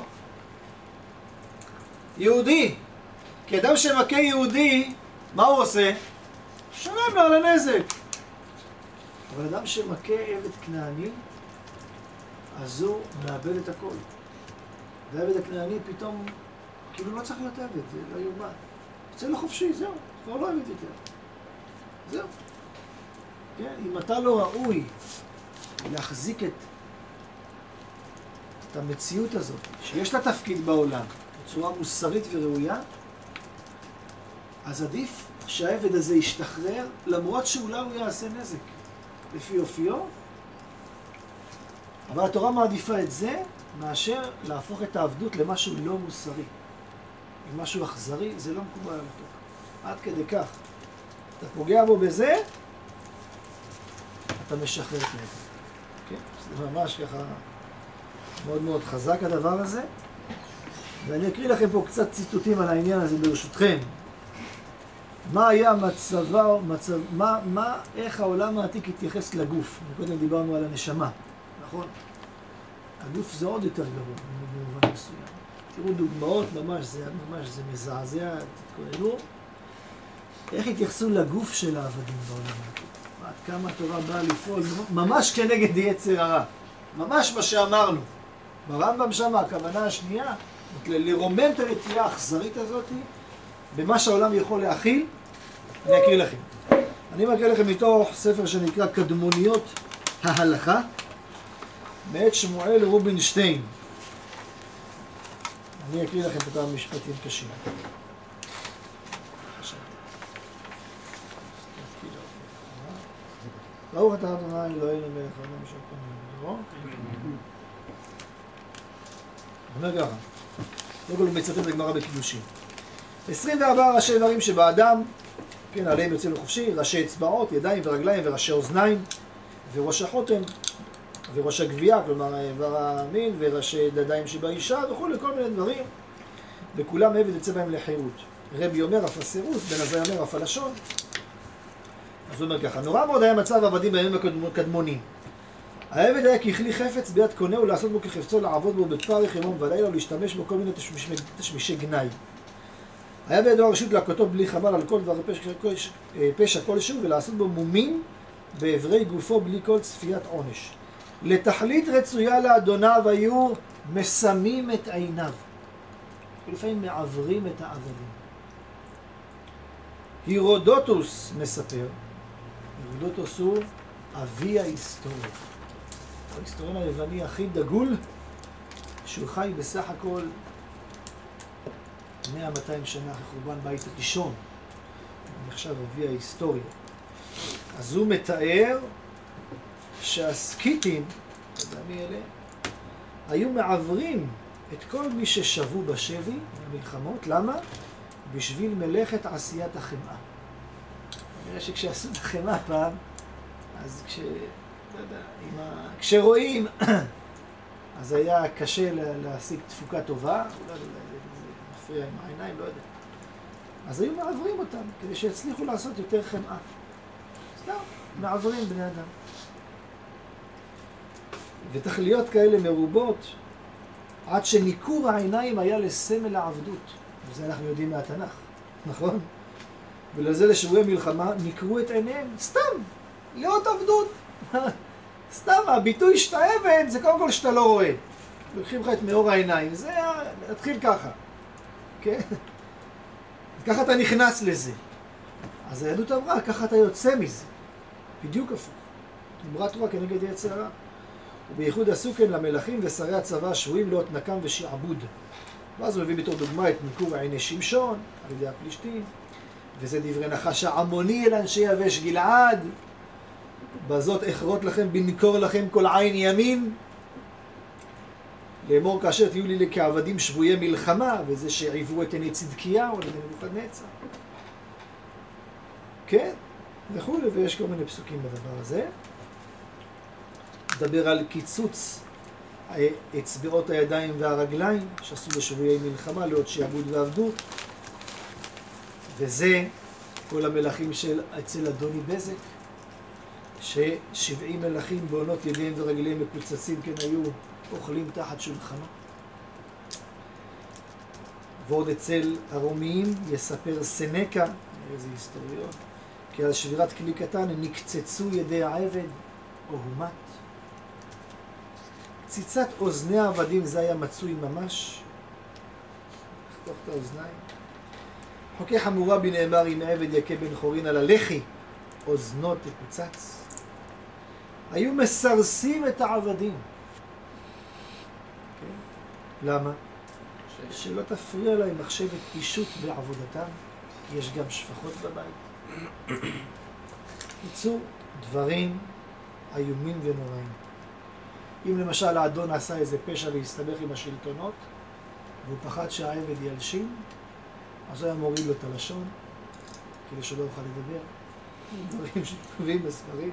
יהודי. כי אדם שמכה יהודי, מה הוא עושה? שלם לו על הנזק. אבל אדם שמכה עבד כנעני, אז הוא מאבד את הכל. והעבד הכנעני פתאום, כאילו לא צריך להיות עבד, זה לא יאומן. יוצא לו חופשי, זהו, כבר לא עבד יותר. זהו. כן, אם אתה לא ראוי להחזיק את, את המציאות הזאת, שיש לה תפקיד בעולם, בצורה מוסרית וראויה, אז עדיף שהעבד הזה ישתחרר, למרות שאולי הוא יעשה נזק לפי אופיו, אבל התורה מעדיפה את זה מאשר להפוך את העבדות למשהו לא מוסרי. אם משהו אכזרי, זה לא מקובל על התורה. עד כדי כך. אתה פוגע בו בזה, אתה משחרר את העבד. כן? זה ממש ככה מאוד מאוד חזק הדבר הזה. ואני אקריא לכם פה קצת ציטוטים על העניין הזה ברשותכם. מה היה מצבה, מצב, מה, מה, איך העולם העתיק התייחס לגוף? קודם דיברנו על הנשמה, נכון? הגוף זה עוד יותר גרוע, במובן מסוים. תראו דוגמאות, ממש זה, ממש זה מזעזע, תתכוננו. איך התייחסו לגוף של העבדים בעולם העתיק? עד כמה התורה באה לפעול, ממש כנגד יצר הרע. ממש מה שאמרנו. ברמב"ם שם, הכוונה השנייה, לרומם את הנטייה האכזרית הזאת, במה שהעולם יכול להכיל, אני אקריא לכם. אני מקריא לכם מתוך ספר שנקרא קדמוניות ההלכה, מאת שמואל רובינשטיין. אני אקריא לכם את המשפטים קשים. ברוך אתה ה' אלוהינו מלך העולם אשר קיים בדברו. אומר ככה, לא כל הוא מצטט את הגמרא בקידושין. עשרים וארבעה ראשי איברים שבאדם, כן, עליהם יוצא לחופשי, ראשי אצבעות, ידיים ורגליים וראשי אוזניים, וראש החותם, וראש הגבייה, כלומר האיבר המין, וראשי דדיים שבאישה, וכו', כל מיני דברים, וכולם עבד יצא בהם לחירות. רבי אומר אף הסירוס, בן עזאי אומר אף הלשון. אז הוא אומר ככה, נורא מאוד היה מצב עבדים בימים הקדמונים. העבד היה ככלי חפץ ביד קונהו לעשות בו כחפצו, לעבוד בו בפרך יומם ולילה ולהשתמש בו כל מיני תשמישי, תשמישי גנאי. היה בידו הרשות להכותו בלי חבל על כל דבר פשע, פשע כלשהו ולעשות בו מומים בעברי גופו בלי כל צפיית עונש. לתכלית רצויה לאדוניו היו מסמים את עיניו. ולפעמים מעברים את העבדים. הירודוטוס מספר, הירודוטוס הוא אבי ההיסטוריה. ההיסטוריון היווני הכי דגול, שהוא חי בסך הכל מאה מאתיים שנה אחרי חורבן בית ראשון. הוא נחשב אבי ההיסטוריה. אז הוא מתאר שהסקיטים, אתה יודע מי אלה, היו מעברים את כל מי ששבו בשבי, במלחמות. למה? בשביל מלאכת עשיית החמאה. נראה שכשעשו את החמאה פעם, אז כש... לא יודע, עם ה... כשרואים, אז היה קשה להשיג תפוקה טובה, אולי זה מפריע עם העיניים, לא יודע. אז היו מעברים אותם, כדי שיצליחו לעשות יותר חמאה. סתם, מעברים בני אדם. ותכליות כאלה מרובות, עד שניקור העיניים היה לסמל העבדות. וזה אנחנו יודעים מהתנ"ך, נכון? ולזה לשבויי מלחמה ניקרו את עיניהם, סתם, להיות עבדות. סתם, הביטוי שאתה עבד זה קודם כל שאתה לא רואה. לוקחים לך את מאור העיניים, זה התחיל ככה. כן? ככה אתה נכנס לזה. אז היהדות אמרה, ככה אתה יוצא מזה. בדיוק הפוך. אמרת תורה כנגד יצר הרע. ובייחוד עשו כן למלכים ושרי הצבא השבויים להיות נקם ושעבוד. ואז הוא מביא בתור דוגמה את ניקור עיני שמשון על ידי הפלישתים, וזה דברי נחש העמוני אל אנשי יבש גלעד. בזאת אחרות לכם בנקור לכם כל עין ימין. לאמור כאשר תהיו לי כעבדים שבויי מלחמה, וזה שעיברו את עיני צדקיהו על ידי נבוכדנצר. כן, וכו', ויש כל מיני פסוקים בדבר הזה. מדבר על קיצוץ אצבעות הידיים והרגליים שעשו בשבויי מלחמה להיות שעבוד ועבדות, וזה כל המלכים של אצל אדוני בזק, ששבעים מלכים בעונות ידיהם ורגליהם מקוצצים כן היו אוכלים תחת שולחנו. ועוד אצל הרומיים יספר סנקה, איזה היסטוריון, כי על שבירת כלי קטן נקצצו ידי העבד או הומת. קציצת אוזני העבדים זה היה מצוי ממש. לחתוך את האוזניים. חוקי חמורבי נאמר אם עבד יכה בן חורין על הלחי, אוזנו תקוצץ. היו מסרסים את העבדים. כן? למה? ש... שלא תפריע להם מחשבת אישות בעבודתם, כי יש גם שפחות בבית. קיצור, דברים איומים ונוראים. אם למשל האדון עשה איזה פשע והסתבך עם השלטונות, והוא פחד שהעבד ילשין, אז הוא היה מוריד לו את הלשון, כדי שלא יוכל לדבר. דברים שכתובים בספרים.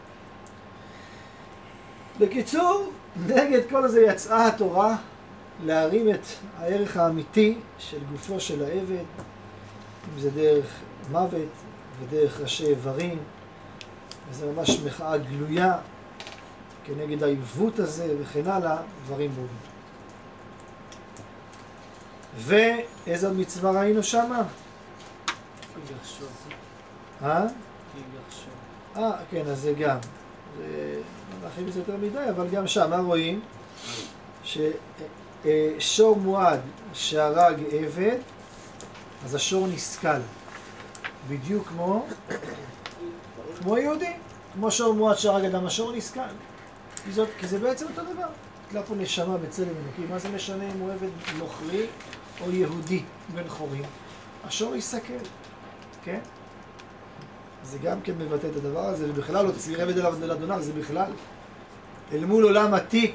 בקיצור, נגד כל זה יצאה התורה להרים את הערך האמיתי של גופו של העבד, אם זה דרך מוות ודרך ראשי איברים, וזה ממש מחאה גלויה כנגד העיוות הזה וכן הלאה, דברים ברורים. ואיזו עוד מצווה ראינו שמה? אה? אה, כן, אז זה גם. זה נכין בזה יותר מדי, אבל גם שם, מה רואים? ששור מועד שהרג עבד, אז השור נסכל. בדיוק כמו, כמו יהודי. כמו שור מועד שהרג אדם, השור נסכל. כי, זאת, כי זה בעצם אותו דבר. תלה פה נשמה בצלם אלוקים. מה זה משנה אם הוא עבד נוכרי או יהודי בן חורים? השור יסכל, כן? זה גם כן מבטא את הדבר הזה, ובכלל לא תצליח עבד אליו ולאדוניו, זה בכלל. אל מול עולם עתיק,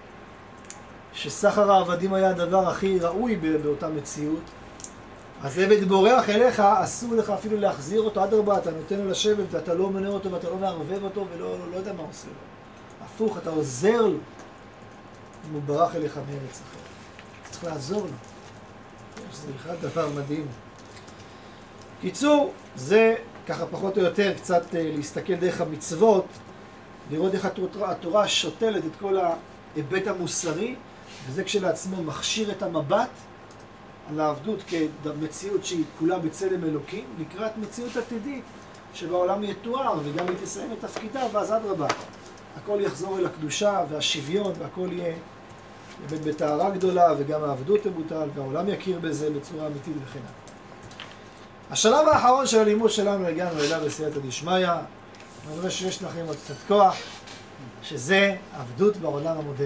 שסחר העבדים היה הדבר הכי ראוי באותה מציאות, אז עבד בורח אליך, אסור לך אפילו להחזיר אותו, אדרבה, אתה נותן לו לשבת ואתה לא מנה אותו ואתה לא מערבב אותו ולא לא, לא יודע מה עושה לו. הפוך, אתה עוזר לו אם הוא ברח אליך מארץ אחר. צריך לעזור לו. זה בכלל דבר מדהים. קיצור, זה ככה פחות או יותר קצת להסתכל דרך המצוות, לראות איך התורה שותלת את כל ההיבט המוסרי, וזה כשלעצמו מכשיר את המבט על העבדות כמציאות שהיא כולה בצלם אלוקים, לקראת מציאות עתידית שבעולם יתואר וגם היא תסיים את תפקידה, ואז אדרבה, הכל יחזור אל הקדושה והשוויון והכל יהיה באמת בטהרה גדולה, וגם העבדות תבוטל והעולם יכיר בזה בצורה אמיתית וכן הלאה. השלב האחרון של הלימוד שלנו הגענו אליו בסייעתא דשמיא. אני רואה שיש לכם עוד קצת כוח, שזה עבדות בעולם המודרני.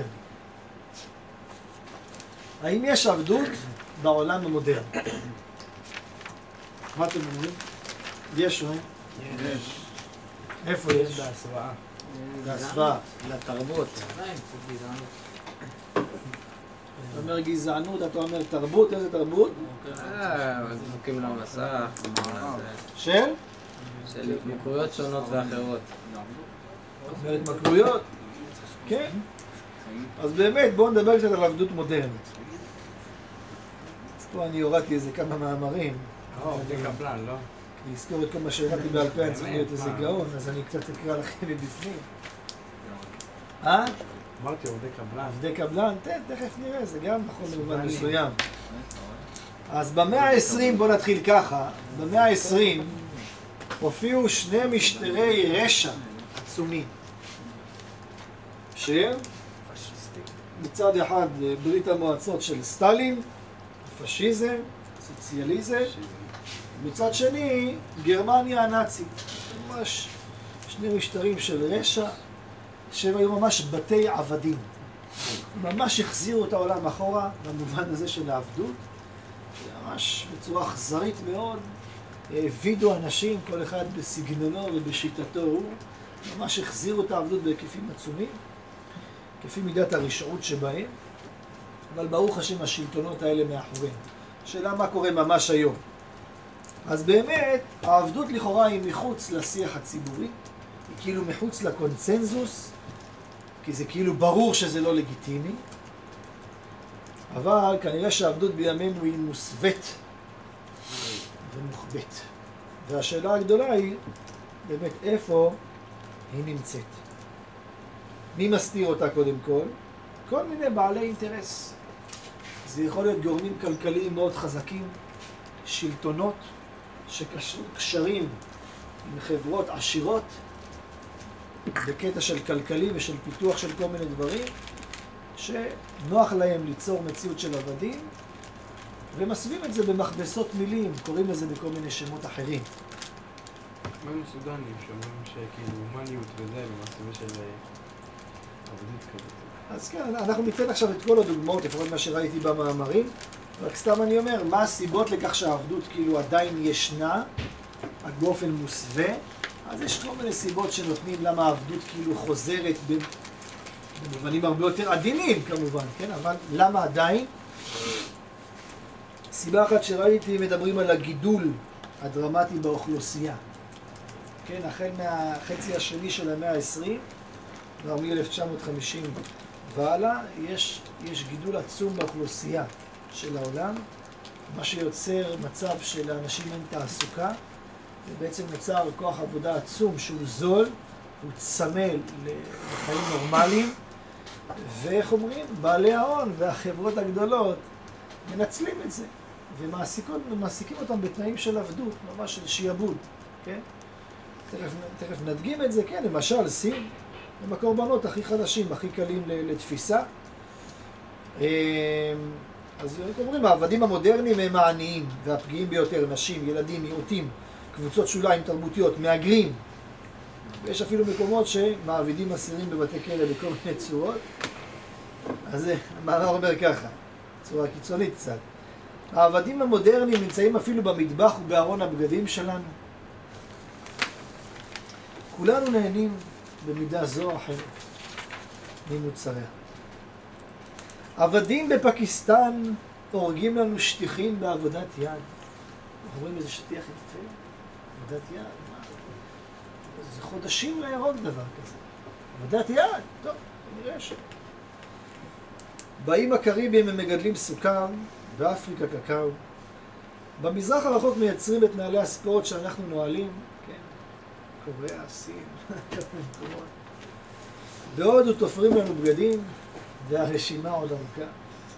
האם יש עבדות בעולם המודרני? מה אתם אומרים? יש או אין? יש. איפה יש? בהסוואה. בהסוואה. לתרבות. אתה אומר גזענות, אתה אומר תרבות, איזה תרבות? אה, זוכים למסך. של? של התמכרויות שונות ואחרות. מההתמכרויות. כן. אז באמת, בואו נדבר קצת על עבדות מודרנית. אז פה אני הורדתי איזה כמה מאמרים. או, עובדי קבלן, לא? לזכור את כל מה שהראיתי בעל פה, אני צריך להיות איזה גאון, אז אני קצת אקרא לכם מבפנים. אה? אמרתי עובדי קבלן. עובדי קבלן? תן, תכף נראה, זה גם נכון במובן מסוים. אז במאה העשרים, בואו נתחיל ככה, במאה העשרים הופיעו שני משטרי רשע עצומים. שמצד אחד ברית המועצות של סטלין, פשיזם, סוציאליזם, מצד שני גרמניה הנאצית. ממש שני משטרים של רשע שהם היו ממש בתי עבדים. ממש החזירו את העולם אחורה במובן הזה של העבדות. ממש בצורה אכזרית מאוד. העבידו אנשים, כל אחד בסגנונו ובשיטתו הוא. ממש החזירו את העבדות בהיקפים עצומים, כפי מידת הרשעות שבהם. אבל ברוך השם השלטונות האלה מאחוריהם. שאלה מה קורה ממש היום. אז באמת, העבדות לכאורה היא מחוץ לשיח הציבורי, היא כאילו מחוץ לקונצנזוס, כי זה כאילו ברור שזה לא לגיטימי, אבל כנראה שהעבדות בימינו היא מוסווית ומוחבאת. והשאלה הגדולה היא, באמת, איפה היא נמצאת? מי מסתיר אותה קודם כל? כל מיני בעלי אינטרס. זה יכול להיות גורמים כלכליים מאוד חזקים, שלטונות שקשרו קשרים עם חברות עשירות בקטע של כלכלי ושל פיתוח של כל מיני דברים שנוח להם ליצור מציאות של עבדים ומסווים את זה במכבסות מילים, קוראים לזה בכל מיני שמות אחרים. כמו סודנים שאומרים שכאילו הומניות וזה במסווה של עבדות כזאת. אז כן, אנחנו ניתן עכשיו את כל הדוגמאות, לפחות מה שראיתי במאמרים, רק סתם אני אומר, מה הסיבות לכך שהעבדות כאילו עדיין ישנה, רק באופן מוסווה, אז יש כל מיני סיבות שנותנים למה העבדות כאילו חוזרת במובנים הרבה יותר עדינים כמובן, כן? אבל למה עדיין? סיבה אחת שראיתי, מדברים על הגידול הדרמטי באוכלוסייה. כן, החל מהחצי השני של המאה העשרים, כבר מ-אלף תשע מאות חמישים והלאה, יש, יש גידול עצום באוכלוסייה של העולם, מה שיוצר מצב שלאנשים אין תעסוקה, ובעצם נוצר כוח עבודה עצום שהוא זול, הוא צמא לחיים נורמליים, ואיך אומרים, בעלי ההון והחברות הגדולות מנצלים את זה, ומעסיקים אותם בתנאים של עבדות, ממש של שיעבוד, כן? תכף, תכף נדגים את זה, כן, למשל סין, הם הקורבנות הכי חדשים, הכי קלים לתפיסה. אז אומרים, העבדים המודרניים הם העניים והפגיעים ביותר, נשים, ילדים, מיעוטים, קבוצות שוליים תרבותיות, מהגרים. ויש אפילו מקומות שמעבידים אסירים בבתי כלא בכל מיני צורות. אז המאמר אומר ככה, צורה קיצונית קצת. העבדים המודרניים נמצאים אפילו במטבח ובארון הבגדים שלנו. כולנו נהנים במידה זו או אחרת ממוצריה. עבדים בפקיסטן הורגים לנו שטיחים בעבודת יד. אנחנו רואים איזה שטיח יפה, עבודת יד. מה? זה חודשים להרוג דבר כזה. עבודת יד, טוב, נראה ש... באיים הקריביים הם מגדלים סוכר, באפריקה קקאו. במזרח הרחוק מייצרים את נעלי הספורט שאנחנו נועלים, כן, קוריאה, סין, כמה מקומות. בהודו תופרים לנו בגדים, והרשימה עוד ארוכה.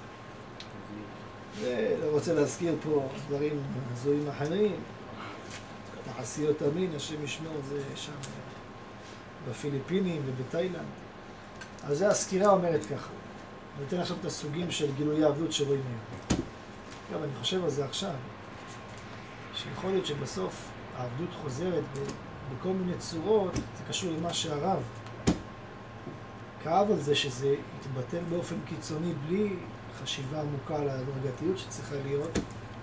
ולא רוצה להזכיר פה דברים הזויים אחרים. תעשיות המין, השם ישמור, זה שם בפיליפינים ובתאילנד. אז זה הסקירה אומרת ככה. אני אתן עכשיו את הסוגים של גילויי עבדות שרואים היום. גם אני חושב על זה עכשיו, שיכול להיות שבסוף העבדות חוזרת בכל מיני צורות, זה קשור למה שהרב כאב על זה, שזה יתבטל באופן קיצוני בלי חשיבה עמוקה על ההדרגתיות שצריכה להיות,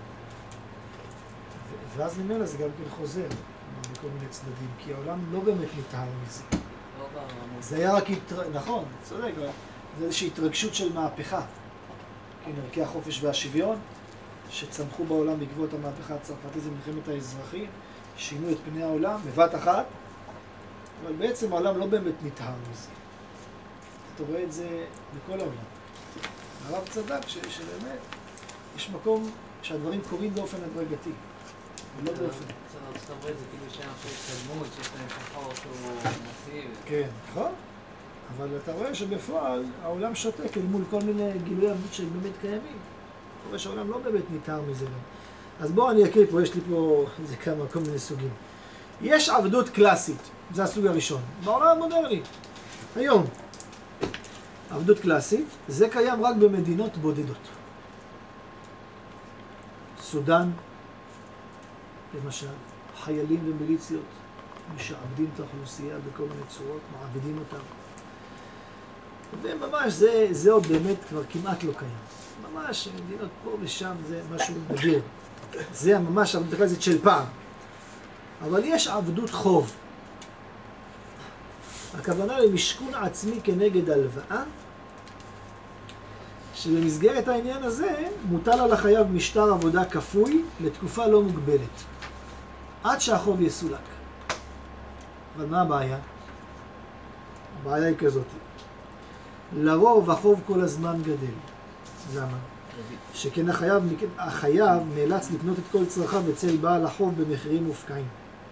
ואז ממילא זה גם כן חוזר בכל מיני צדדים, כי העולם לא באמת נטהר מזה. זה היה רק, נכון, צודק, זה איזושהי התרגשות של מהפכה. כן, ערכי החופש והשוויון, שצמחו בעולם בעקבות המהפכה הצרפתית, זה מלחמת האזרחים, שינו את פני העולם, בבת אחת, אבל בעצם העולם לא באמת נטהר מזה. אתה רואה את זה בכל העולם. הרב צדק ש, שבאמת יש מקום שהדברים קורים באופן הדרגתי, ולא באופן. ארצות הברית זה כאילו שאין עכשיו התקדמות, שיש להם שחור שהוא מסיבי. כן, נכון. אבל אתה רואה שבפועל העולם שותק אל מול כל מיני גילוי עבדות שהם באמת קיימים. אתה רואה שהעולם לא באמת ניתר מזה גם. אז בואו אני אקריא פה, יש לי פה איזה כמה, כל מיני סוגים. יש עבדות קלאסית, זה הסוג הראשון, בעולם המודרני. היום, עבדות קלאסית, זה קיים רק במדינות בודדות. סודן, למשל, חיילים ומיליציות משעבדים את האוכלוסייה בכל מיני צורות, מעבדים אותם. וממש זה, זה עוד באמת כבר כמעט לא קיים. ממש מדינות פה ושם זה משהו נדיר. זה ממש עבדות קלאסית של פעם. אבל יש עבדות חוב. הכוונה למשכון עצמי כנגד הלוואה, שבמסגרת העניין הזה מוטל על החייב משטר עבודה כפוי לתקופה לא מוגבלת, עד שהחוב יסולק. אבל מה הבעיה? הבעיה היא כזאת. לרוב החוב כל הזמן גדל. למה? שכן החייב, החייב נאלץ לקנות את כל צרכיו אצל בעל החוב במחירים מופקעים.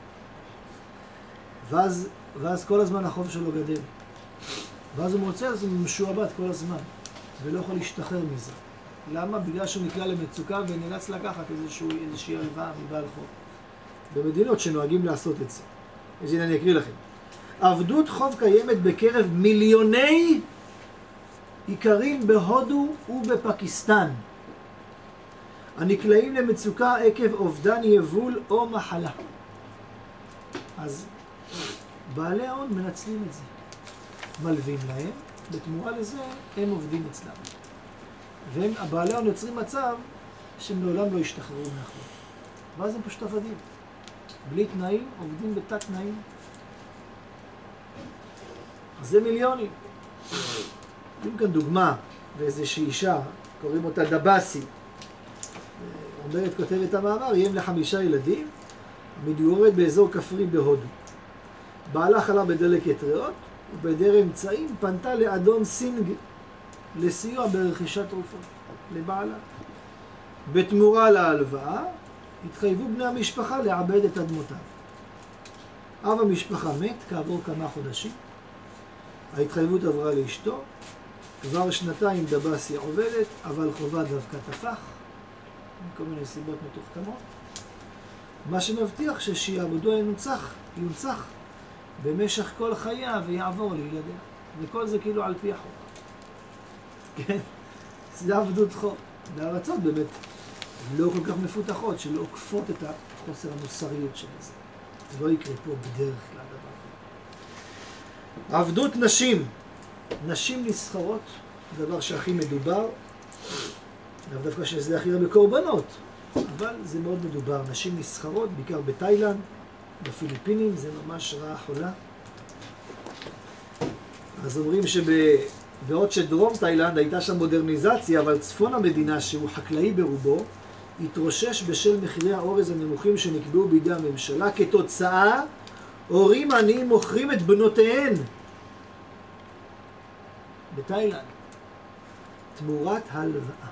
ואז, ואז כל הזמן החוב שלו גדל. ואז הוא מוצא, אז הוא משועבד כל הזמן, ולא יכול להשתחרר מזה. למה? בגלל שהוא נקלע למצוקה ונאלץ לקחת איזשהו, איזושהי הלוואה מבעל חוב. במדינות שנוהגים לעשות את זה. אז הנה אני אקריא לכם. עבדות חוב קיימת בקרב מיליוני עיקרים בהודו ובפקיסטן, הנקלעים למצוקה עקב אובדן יבול או מחלה. אז בעלי ההון מנצלים את זה. מלווים להם, בתמורה לזה הם עובדים אצלם. והבעלי ההון יוצרים מצב שהם לעולם לא ישתחררו מהחוב. ואז הם פשוט עבדים. בלי תנאים, עובדים בתת תנאים. אז זה מיליונים. נותנים כאן דוגמה באיזושהי אישה, קוראים אותה דבאסי. אומרת, כותבת המאמר, היא אם לחמישה ילדים, מתגוררת באזור כפרי בהודו. בעלה חלה בדלקת ריאות, ובהיעדר אמצעים פנתה לאדון סינג לסיוע ברכישת תרופות לבעלה. בתמורה להלוואה, התחייבו בני המשפחה לעבד את אדמותיו. אב המשפחה מת כעבור כמה חודשים. ההתחייבות עברה לאשתו. כבר שנתיים דבאסי עובדת, אבל חובה דווקא תפח, מכל מיני סיבות מתוחכמות. מה שמבטיח ששיעבודו ינוצח, יונצח במשך כל חייה ויעבור לילדיה. וכל זה כאילו על פי החוק. כן? זה עבדות חוב. בארצות באמת לא כל כך מפותחות, שלא עוקפות את החוסר המוסריות של זה. זה לא יקרה פה בדרך כלל דבר. עבדות נשים. נשים נסחרות, דבר שהכי מדובר, לאו דווקא שזה הכי הרבה קורבנות, אבל זה מאוד מדובר. נשים נסחרות, בעיקר בתאילנד, בפיליפינים, זה ממש רעה חולה. אז אומרים שבעוד שדרום תאילנד הייתה שם מודרניזציה, אבל צפון המדינה, שהוא חקלאי ברובו, התרושש בשל מחירי האורז הנמוכים שנקבעו בידי הממשלה. כתוצאה, הורים עניים מוכרים את בנותיהן בתאילנד תמורת הלוואה.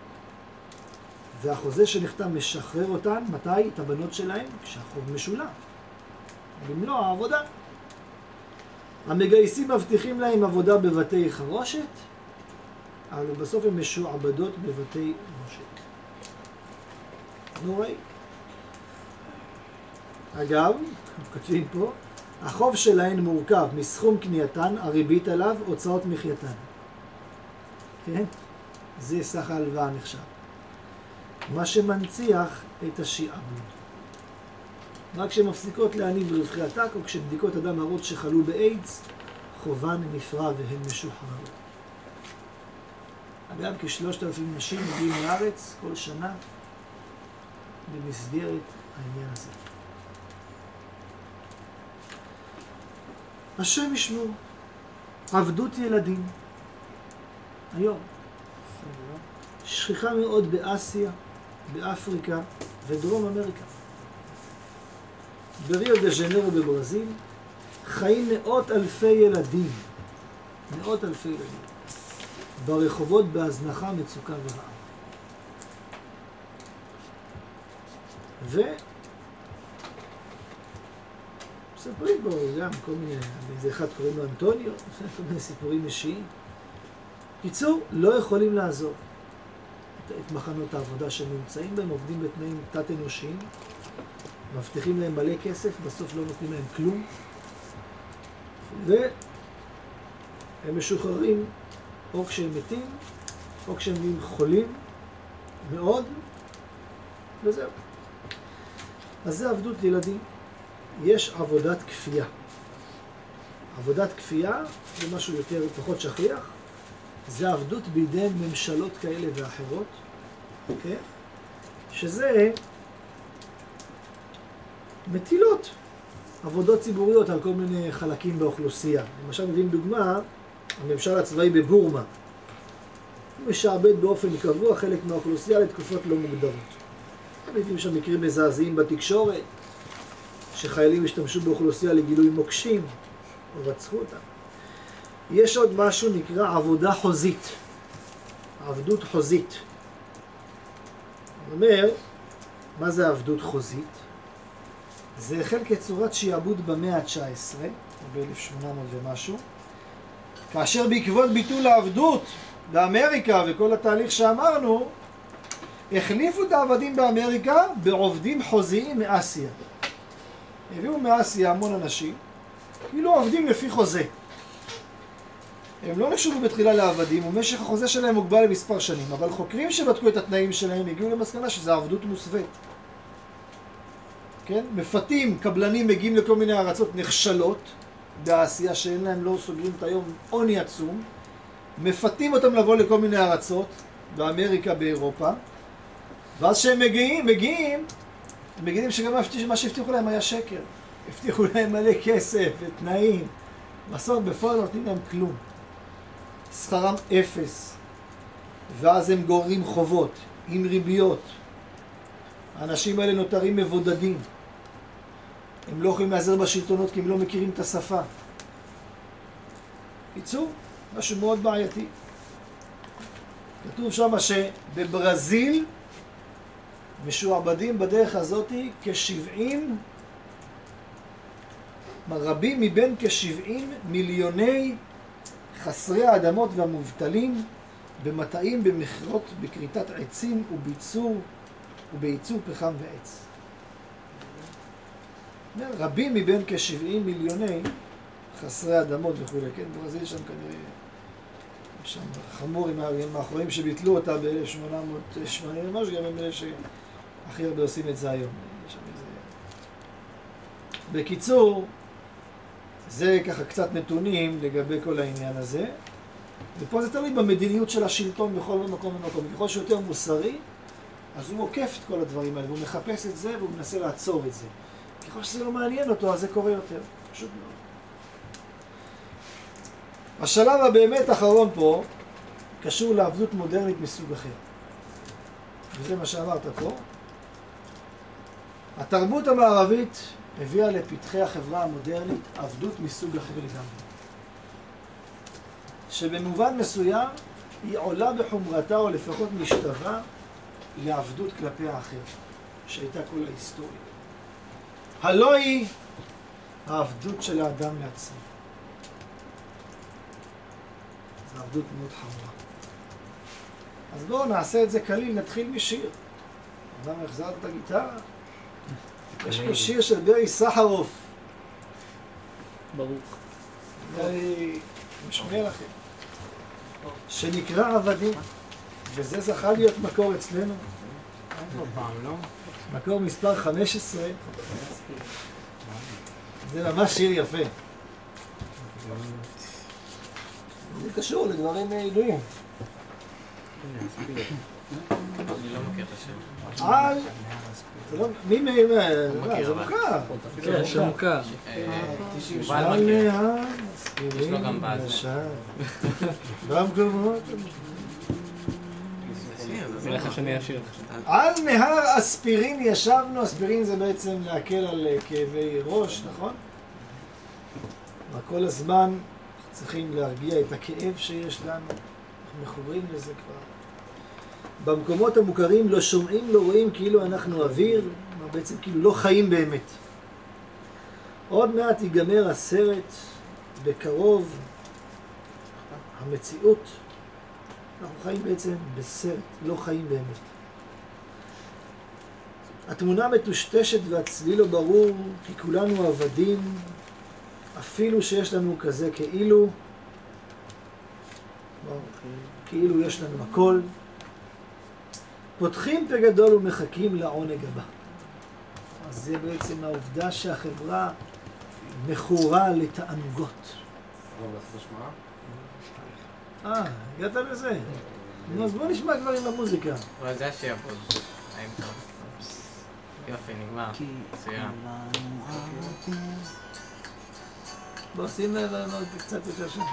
והחוזה שנחתם משחרר אותן, מתי? את הבנות שלהם? כשהחוב משולם. במלוא העבודה. המגייסים מבטיחים להם עבודה בבתי חרושת, אבל בסוף הן משועבדות בבתי מושט. נוראי. אגב, כותבים פה, החוב שלהן מורכב מסכום קנייתן, הריבית עליו, הוצאות מחייתן. כן? זה סך ההלוואה נחשב. מה שמנציח את השיעבוד. רק כשמפסיקות להניב רווחי עתק, או כשבדיקות אדם מראות שחלו באיידס, חובן נפרע והן משוחררות. אגב, כשלושת אלפים נשים מגיעים לארץ כל שנה במסגרת העניין הזה. השם ישמור. עבדות ילדים. היום. שכיחה מאוד באסיה, באפריקה ודרום אמריקה. בריו דה ז'נרו בברזיל, חיים מאות אלפי ילדים, מאות אלפי ילדים, ברחובות בהזנחה, מצוקה ורעה. ו... מספרים בו גם כל מיני, איזה אחד קוראים לו אנטוניו, כל מיני סיפורים אישיים. קיצור, לא יכולים לעזוב את, את מחנות העבודה שהם נמצאים בהם, עובדים בתנאים תת-אנושיים, מבטיחים להם מלא כסף, בסוף לא נותנים להם כלום, והם משוחררים או כשהם מתים, או כשהם נהיים חולים מאוד, וזהו. אז זה עבדות לילדים. יש עבודת כפייה. עבודת כפייה זה משהו יותר פחות שכיח, זה עבדות בידי ממשלות כאלה ואחרות, אוקיי? שזה מטילות עבודות ציבוריות על כל מיני חלקים באוכלוסייה. למשל, מביאים דוגמה, הממשל הצבאי בבורמה. הוא משעבד באופן קבוע חלק מהאוכלוסייה לתקופות לא מוגדרות. מביאים שם מקרים מזעזעים בתקשורת, שחיילים השתמשו באוכלוסייה לגילוי מוקשים, או רצחו אותם. יש עוד משהו נקרא עבודה חוזית, עבדות חוזית. זאת אומרת, מה זה עבדות חוזית? זה החל כצורת שיעבוד במאה ה-תשע עשרה, או ב-אלף שמונה מאות ומשהו, כאשר בעקבות ביטול העבדות באמריקה וכל התהליך שאמרנו, החליפו את העבדים באמריקה בעובדים חוזיים מאסיה. הביאו מאסיה המון אנשים, כאילו עובדים לפי חוזה. הם לא נחשבו בתחילה לעבדים, ומשך החוזה שלהם מוגבל למספר שנים, אבל חוקרים שבדקו את התנאים שלהם הגיעו למסקנה שזה עבדות מוסווית. כן? מפתים, קבלנים מגיעים לכל מיני ארצות נחשלות באסיה, שאין להם, לא סוגרים את היום, עוני עצום. מפתים אותם לבוא לכל מיני ארצות, באמריקה, באירופה, ואז שהם מגיעים, מגיעים, הם מגיעים שגם מה שהבטיחו להם היה שקר. הבטיחו להם מלא כסף ותנאים. בסוף בפועל נותנים להם כלום. שכרם אפס. ואז הם גוררים חובות עם ריביות. האנשים האלה נותרים מבודדים. הם לא יכולים לעזר בשלטונות כי הם לא מכירים את השפה. קיצור, משהו מאוד בעייתי. כתוב שם שבברזיל משועבדים בדרך הזאת כשבעים, רבים מבין כשבעים מיליוני חסרי האדמות והמובטלים במטעים, במכרות, בכריתת עצים וביצור ובייצור פחם ועץ. רבים מבין כשבעים מיליוני חסרי אדמות וכו'. כן, ברזיל שם כנראה, שם חמור עם האחרונים שביטלו אותה ב-אלף שמונה מאות שמונים ומשהו, גם הם אלה שהכי הרבה עושים את זה היום. שם איזה... בקיצור, זה ככה קצת נתונים לגבי כל העניין הזה. ופה זה תלוי במדיניות של השלטון בכל מקום ומקום. ככל שיותר מוסרי, אז הוא עוקף את כל הדברים האלה, והוא מחפש את זה והוא מנסה לעצור את זה. ככל שזה לא מעניין אותו, אז זה קורה יותר. פשוט מאוד. השלב הבאמת האחרון פה קשור לעבדות מודרנית מסוג אחר. וזה מה שאמרת פה. התרבות המערבית הביאה לפתחי החברה המודרנית עבדות מסוג אחר לגמרי. שבמובן מסוים היא עולה בחומרתה או לפחות משתווה לעבדות כלפי האחר, שהייתה כל ההיסטוריה. הלא היא העבדות של האדם לעצמו. זו עבדות מאוד חמורה. אז בואו נעשה את זה קליל, נתחיל משיר. למה החזרת את הגיטרה? יש פה שיר של ברי סחרוף. ברוך. אני משמיע לכם. שנקרא עבדים. וזה זכה להיות מקור אצלנו. מקור מספר חמש עשרה. זה ממש שיר יפה. זה קשור לדברים ידועים. אני לא מכיר את השם. על... מי מי... זה מוכר. כן, זה מוכר. יובל מכיר. יש לו גם באזן. במקומות. נראה לך שאני אשיר. על נהר אספירין ישבנו, אספירין זה בעצם להקל על כאבי ראש, נכון? כל הזמן צריכים להרגיע את הכאב שיש לנו, אנחנו מחוברים לזה כבר. במקומות המוכרים לא שומעים, לא רואים, כאילו אנחנו אוויר, בעצם כאילו לא חיים באמת. עוד מעט ייגמר הסרט, בקרוב, המציאות, אנחנו חיים בעצם בסרט, לא חיים באמת. התמונה מטושטשת והצליל לא ברור, כי כולנו עבדים, אפילו שיש לנו כזה כאילו, כאילו יש לנו הכל, פותחים פה גדול ומחכים לעונג הבא. אז זה בעצם העובדה שהחברה מכורה לתענוגות. אה, הגעת לזה? נו, אז בוא נשמע כבר עם המוזיקה. אבל זה השיר פה, האם טוב. יופי, נגמר. מצוין. בוא שים לב קצת יותר שם.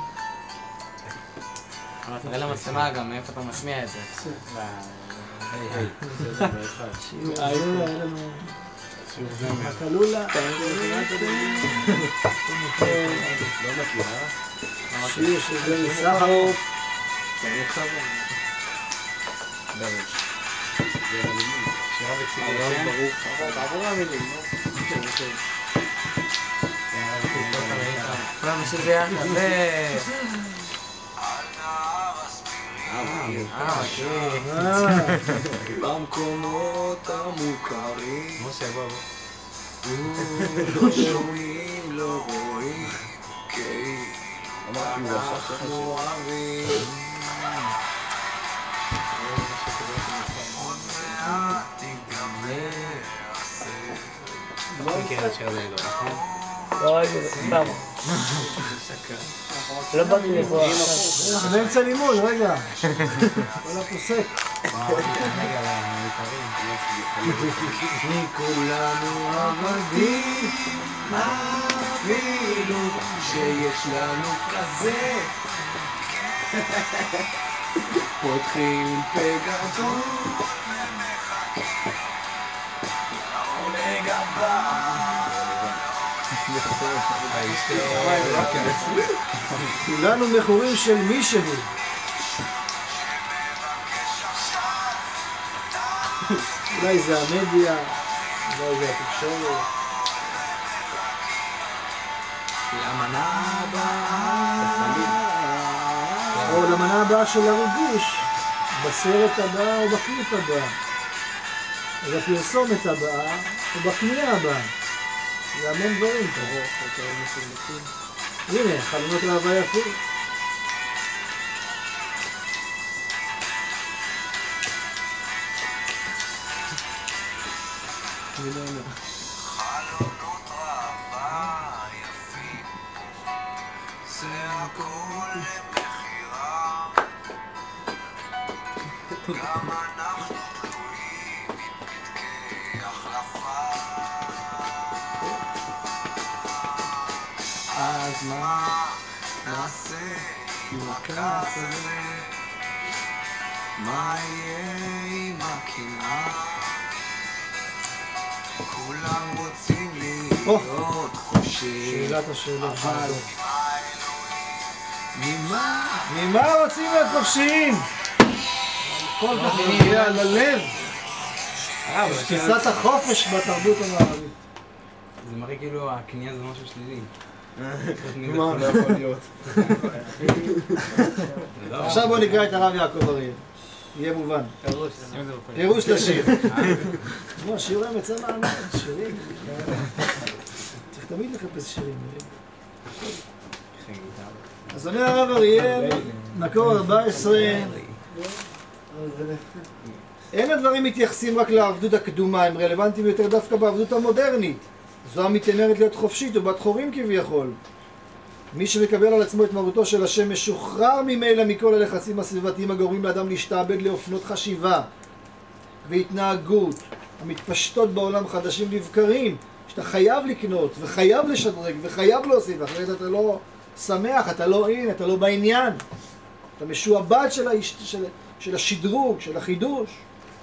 אבל תראה למצלמה גם מאיפה אתה משמיע את זה. היי, היי. שיעור זה, היה לנו... שיעור זמר. הקלולה. לא מכירה? שיר של דני סחרוף. שירה וציפור, ברוך. תעבור למילים, נו. כולם נשאיר ביחד, ו... במקומות המוכרים משה, בוא, בוא. לא שומעים, לא רואים, כי אנחנו אוהבים. עוד מעט תיגמר הסרט. לא מכיר את השיר הזה, לא, נכון? לא, סתם. לא באתי לפה. אנחנו באמצע לימוד, רגע. כל הפוסק. רגע, למוכרים. כי כולנו עבדים, אפילו שיש לנו כזה. פותחים פה גדול לעונג הבא. כולנו מכורים של מישהו. אולי זה המדיה, אולי זה התקשורת. למנה הבאה, או למנה הבאה של הריגוש, בסרט הבא או בקליפ הבא, או בפרסומת הבאה או בקנייה הבאה. זה המון דברים פה. הנה, חלונות אהבה יפים. חלונות אהבה יפים פה, זה הכל למכירה. גם אנחנו תלויים עם פתקי החלפה. אז מה נעשה עם הכעס הזה? מה יהיה עם הקנאה? כולם רוצים להיות חופשיים, שאלת השאלות. אבל ממה? ממה רוצים להיות חופשיים? כל כך נוגע ללב. תפיסת החופש בתרבות המערבית. זה מראה כאילו הקנייה זה משהו שלילי. מה? לא יכול להיות. עכשיו בוא נקרא את הרב יעקב אריאל. יהיה מובן. פירוש לשיר. כמו השיר היום יצא מעניין, שירים. צריך תמיד לחפש שירים. אז אומר הרב אריאל, מקור ארבע עשרה, אין הדברים מתייחסים רק לעבדות הקדומה, הם רלוונטיים יותר דווקא בעבדות המודרנית. זו המתיימרת להיות חופשית ובת חורים כביכול. מי שמקבל על עצמו את מרותו של השם משוחרר ממילא מכל הלחצים הסביבתיים הגורמים לאדם להשתעבד לאופנות חשיבה והתנהגות המתפשטות בעולם חדשים לבקרים, שאתה חייב לקנות וחייב לשדרג וחייב להוסיף, אחרת אתה לא שמח, אתה לא אין, אתה לא בעניין, אתה משועבד של, היש... של... של השדרוג, של החידוש.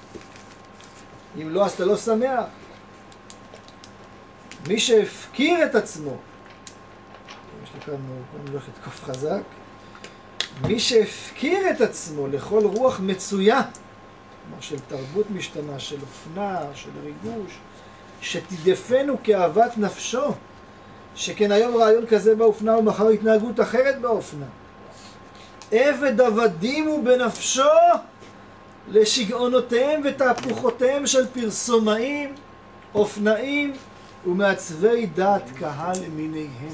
אם לא, אז אתה לא שמח. מי שהפקיר את עצמו כאן הוא הולך לתקוף חזק. מי שהפקיר את עצמו לכל רוח מצויה, כלומר של תרבות משתנה, של אופנה, של ריגוש, שתדפנו כאהבת נפשו, שכן היום רעיון כזה באופנה ומחר התנהגות אחרת באופנה. עבד עבדים הוא בנפשו לשגעונותיהם ותהפוכותיהם של פרסומאים, אופנאים ומעצבי דעת קהל למיניהם.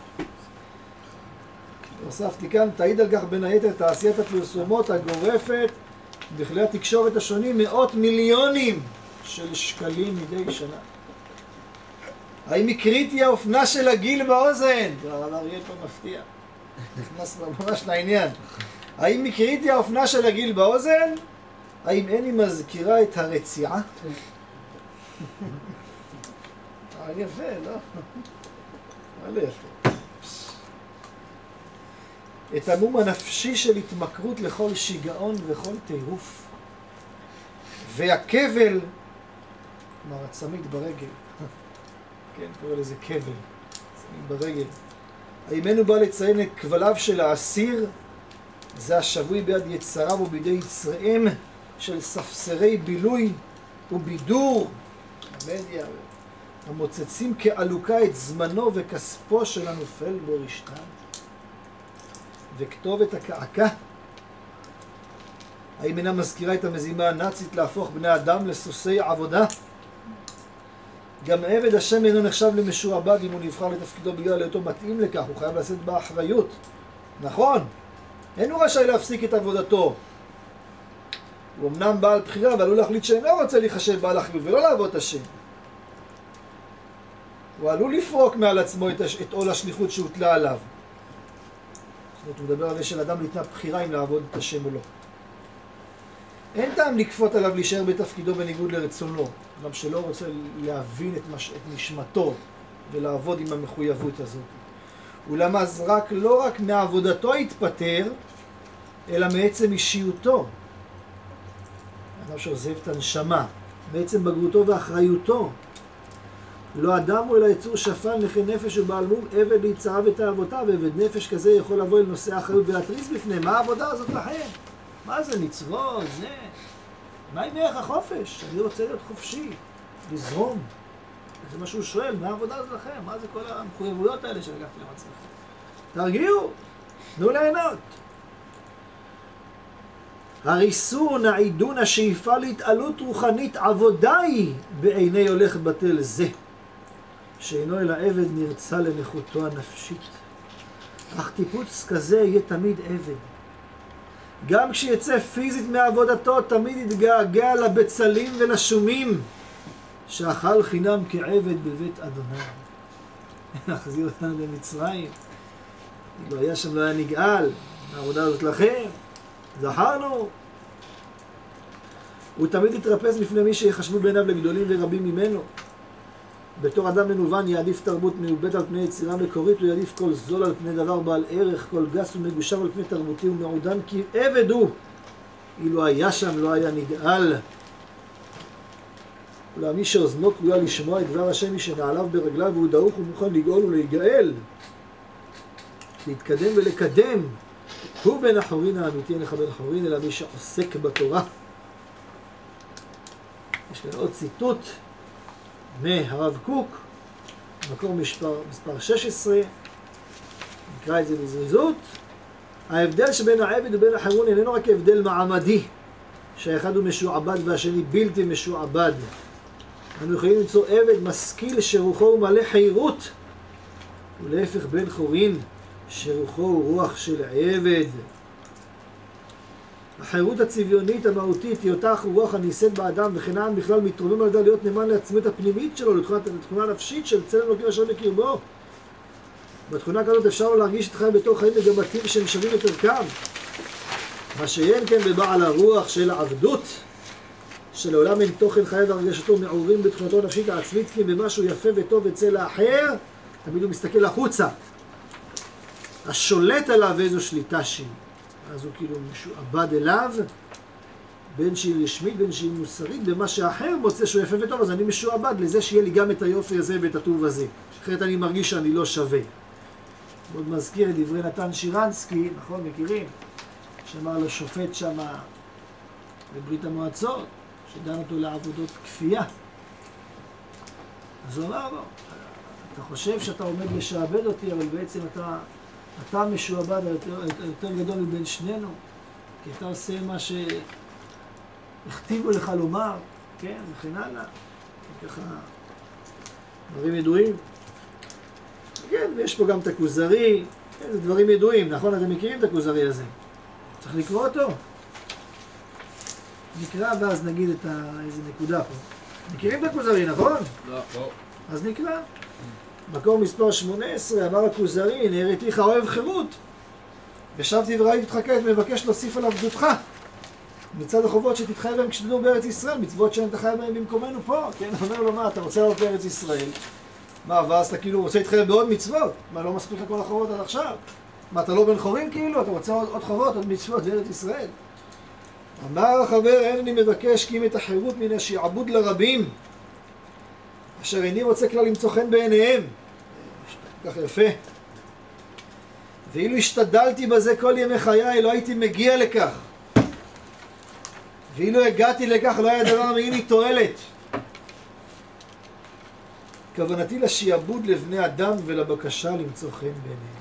הוספתי כאן, תעיד על כך בין היתר תעשיית הפרסומות הגורפת בכלי התקשורת השונים מאות מיליונים של שקלים מדי שנה. האם היא קריטי האופנה של הגיל באוזן? הרב אריאל פה מפתיע, נכנס ממש לעניין. האם היא קריטי האופנה של הגיל באוזן? האם אין היא מזכירה את הרציעה? אבל יפה, לא? אבל יפה. את המום הנפשי של התמכרות לכל שיגעון וכל טירוף. והכבל, כלומר הצמיד ברגל, כן, קורא לזה כבל, צמיד ברגל. האימנו בא לציין את כבליו של האסיר, זה השבוי ביד יצריו ובידי יצריהם של ספסרי בילוי ובידור, המדיה, המוצצים כעלוקה את זמנו וכספו של הנופל ברשתם. וכתובת הקעקע, האם אינה מזכירה את המזימה הנאצית להפוך בני אדם לסוסי עבודה? גם עבד השם אינו נחשב למשועבד אם הוא נבחר לתפקידו בגלל היותו מתאים לכך, הוא חייב לשאת באחריות. נכון, אין הוא רשאי להפסיק את עבודתו. הוא אמנם בעל בחירה, אבל עלול להחליט שאינו רוצה להיחשב בעל אחריות ולא לעבוד את השם. הוא עלול לפרוק מעל עצמו את, הש... את עול השליחות שהוטלה עליו. זאת אומרת, הוא מדבר על זה של אדם ניתנה בחירה אם לעבוד את השם או לא. אין טעם לקפות עליו להישאר בתפקידו בניגוד לרצונו, גם שלא רוצה להבין את, מש... את נשמתו ולעבוד עם המחויבות הזאת. אולם אז רק, לא רק מעבודתו יתפטר, אלא מעצם אישיותו. אדם שעוזב את הנשמה, מעצם בגרותו ואחריותו. לא אדם הוא אלא יצור שפל, נכה נפש ובעל מום, עבד ליצריו ותאוותיו, ועבד נפש כזה יכול לבוא אל נושא האחריות ולהתריס בפניהם. מה העבודה הזאת לכם? מה זה מצוות? זה? מה עם ערך החופש? אני רוצה להיות חופשי, לזרום. זה מה שהוא שואל, מה העבודה הזאת לכם? מה זה כל המחויבויות האלה שלקחתי לעצמכם? תרגיעו, תנו ליהנות. הריסון, העידון, השאיפה להתעלות רוחנית, עבודה היא בעיני הולך בטל זה, שאינו אלא עבד נרצה לנכותו הנפשית. אך טיפוץ כזה יהיה תמיד עבד. גם כשיצא פיזית מעבודתו, תמיד יתגעגע לבצלים ולשומים, שאכל חינם כעבד בבית אדוני. להחזיר אותנו למצרים. אם לא היה שם, לא היה נגאל. העבודה הזאת לכם. זכרנו. הוא תמיד יתרפס בפני מי שיחשבו בעיניו לגדולים ורבים ממנו. בתור אדם מנוון יעדיף תרבות מעובדת על פני יצירה מקורית, הוא יעדיף כל זול על פני דבר בעל ערך, כל גס ומגושר על פני תרבותי ומעודן, כי עבד הוא. אילו היה שם לא היה נגאל. אולם מי שאוזנו קרויה לשמוע את דבר השם, מי שנעליו ברגליו והוא דרוך ומוכן לגאול ולהיגאל, להתקדם ולקדם, הוא בן החורין האמיתי, אין לך בן חורין, אלא מי שעוסק בתורה. יש כאן עוד ציטוט מהרב קוק, מקור מספר, מספר שש עשרה, נקרא את זה בזריזות. ההבדל שבין העבד ובין החרון איננו רק הבדל מעמדי, שהאחד הוא משועבד והשני בלתי משועבד. אנו יכולים למצוא עבד משכיל שרוחו הוא מלא חירות, ולהפך בן חורין שרוחו הוא רוח של עבד. החירות הצביונית המהותית היא אותה רוח הנישאת באדם, וכן העם בכלל מתרומם על ידה להיות נאמן לעצמיות הפנימית שלו, לתכונה הנפשית של צלם אלוקים אשר בקרבו. בתכונה כזאת אפשר לו להרגיש את חיים בתור חיים מגמתיים שהם שווים את ערכם. מה שאין כן בבעל הרוח של העבדות, שלעולם אין תוכן חייו והרגשתו מעורים בתכונתו הנפשית העצמית, כי במשהו יפה וטוב אצל האחר, תמיד הוא מסתכל החוצה. השולט עליו איזו שליטה שהיא. אז הוא כאילו משועבד אליו, בין שהיא רשמית, בין שהיא מוסרית, במה שאחר מוצא שהוא יפה וטוב, אז אני משועבד לזה שיהיה לי גם את היופי הזה ואת הטוב הזה. אחרת אני מרגיש שאני לא שווה. מאוד מזכיר את דברי נתן שירנסקי, נכון, מכירים? שאמר לו שופט שמה בברית המועצות, שדן אותו לעבודות כפייה. אז הוא אמר לו, אתה חושב שאתה עומד לשעבד אותי, אבל בעצם אתה, אתה משועבד היותר, היותר גדול מבין שנינו, כי אתה עושה מה שהכתיבו לך לומר, כן, וכן הלאה. ככה, דברים ידועים. כן, ויש פה גם את הכוזרי, כן, זה דברים ידועים, נכון? אתם מכירים את הכוזרי הזה. צריך לקרוא אותו. נקרא ואז נגיד את ה... איזה נקודה פה. מכירים את הכוזרי, נכון? לא. לא. אז נקרא. מקור מספר שמונה עשרה, אמר הכוזרי, נהרתיך אוהב חירות. ושבתי וראיתי אותך כעת, מבקש להוסיף על עבדותך. מצד החובות שתתחייב בהם כשתדעו בארץ ישראל, מצוות שאין תחייב בהם במקומנו פה. כן, אומר לו, מה, אתה רוצה לעלות בארץ ישראל? מה, ואז אתה כאילו רוצה להתחייב בעוד מצוות? מה, לא מספיק לך כל החובות עד עכשיו? מה, אתה לא בן חורים כאילו? אתה רוצה עוד, עוד חובות, עוד מצוות בארץ ישראל? אמר החבר, אין אני מבקש כי אם את החירות מן השעבוד לרבים, אשר איני רוצה כלל למצוא חן בעיניהם. כל כך יפה. ואילו השתדלתי בזה כל ימי חיי, לא הייתי מגיע לכך. ואילו הגעתי לכך, לא היה דבר מעין לי תועלת. כוונתי לשעבוד לבני אדם ולבקשה למצוא חן בעיניהם.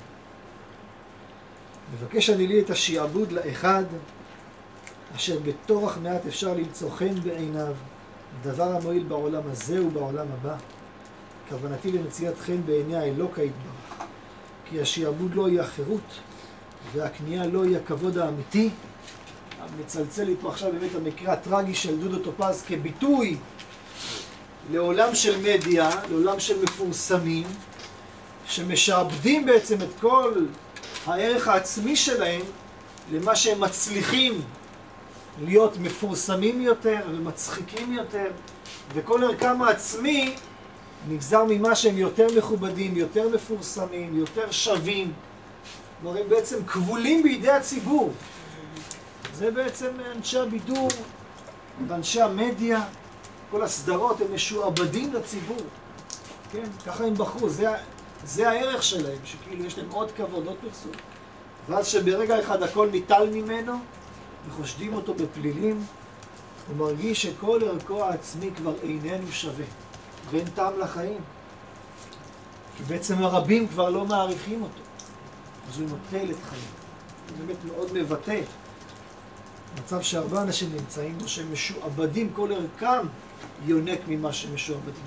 מבקש אני לי את השעבוד לאחד, אשר בתורך מעט אפשר למצוא חן בעיניו, דבר המועיל בעולם הזה ובעולם הבא. כוונתי למציאת חן בעיני האלוק היתברך, כי השעבוד לא יהיה החירות, והקנייה לא יהיה הכבוד האמיתי. מצלצל לי פה עכשיו באמת המקרה הטרגי של דודו טופז כביטוי לעולם של מדיה, לעולם של מפורסמים, שמשעבדים בעצם את כל הערך העצמי שלהם למה שהם מצליחים להיות מפורסמים יותר ומצחיקים יותר, וכל ערכם העצמי נגזר ממה שהם יותר מכובדים, יותר מפורסמים, יותר שווים. כלומר, הם בעצם כבולים בידי הציבור. זה בעצם אנשי הבידור ואנשי המדיה, כל הסדרות הם משועבדים לציבור. כן, ככה הם בחרו, זה, זה הערך שלהם, שכאילו יש להם עוד כבוד, עוד פרסום. ואז שברגע אחד הכל ניטל ממנו, וחושדים אותו בפלילים, הוא מרגיש שכל ערכו העצמי כבר איננו שווה, ואין טעם לחיים. כי בעצם הרבים כבר לא מעריכים אותו, אז הוא נוטל את חיים. זה באמת מאוד מבטא. מצב שהרבה אנשים נמצאים בו שהם משועבדים, כל ערכם יונק ממה שמשועבדים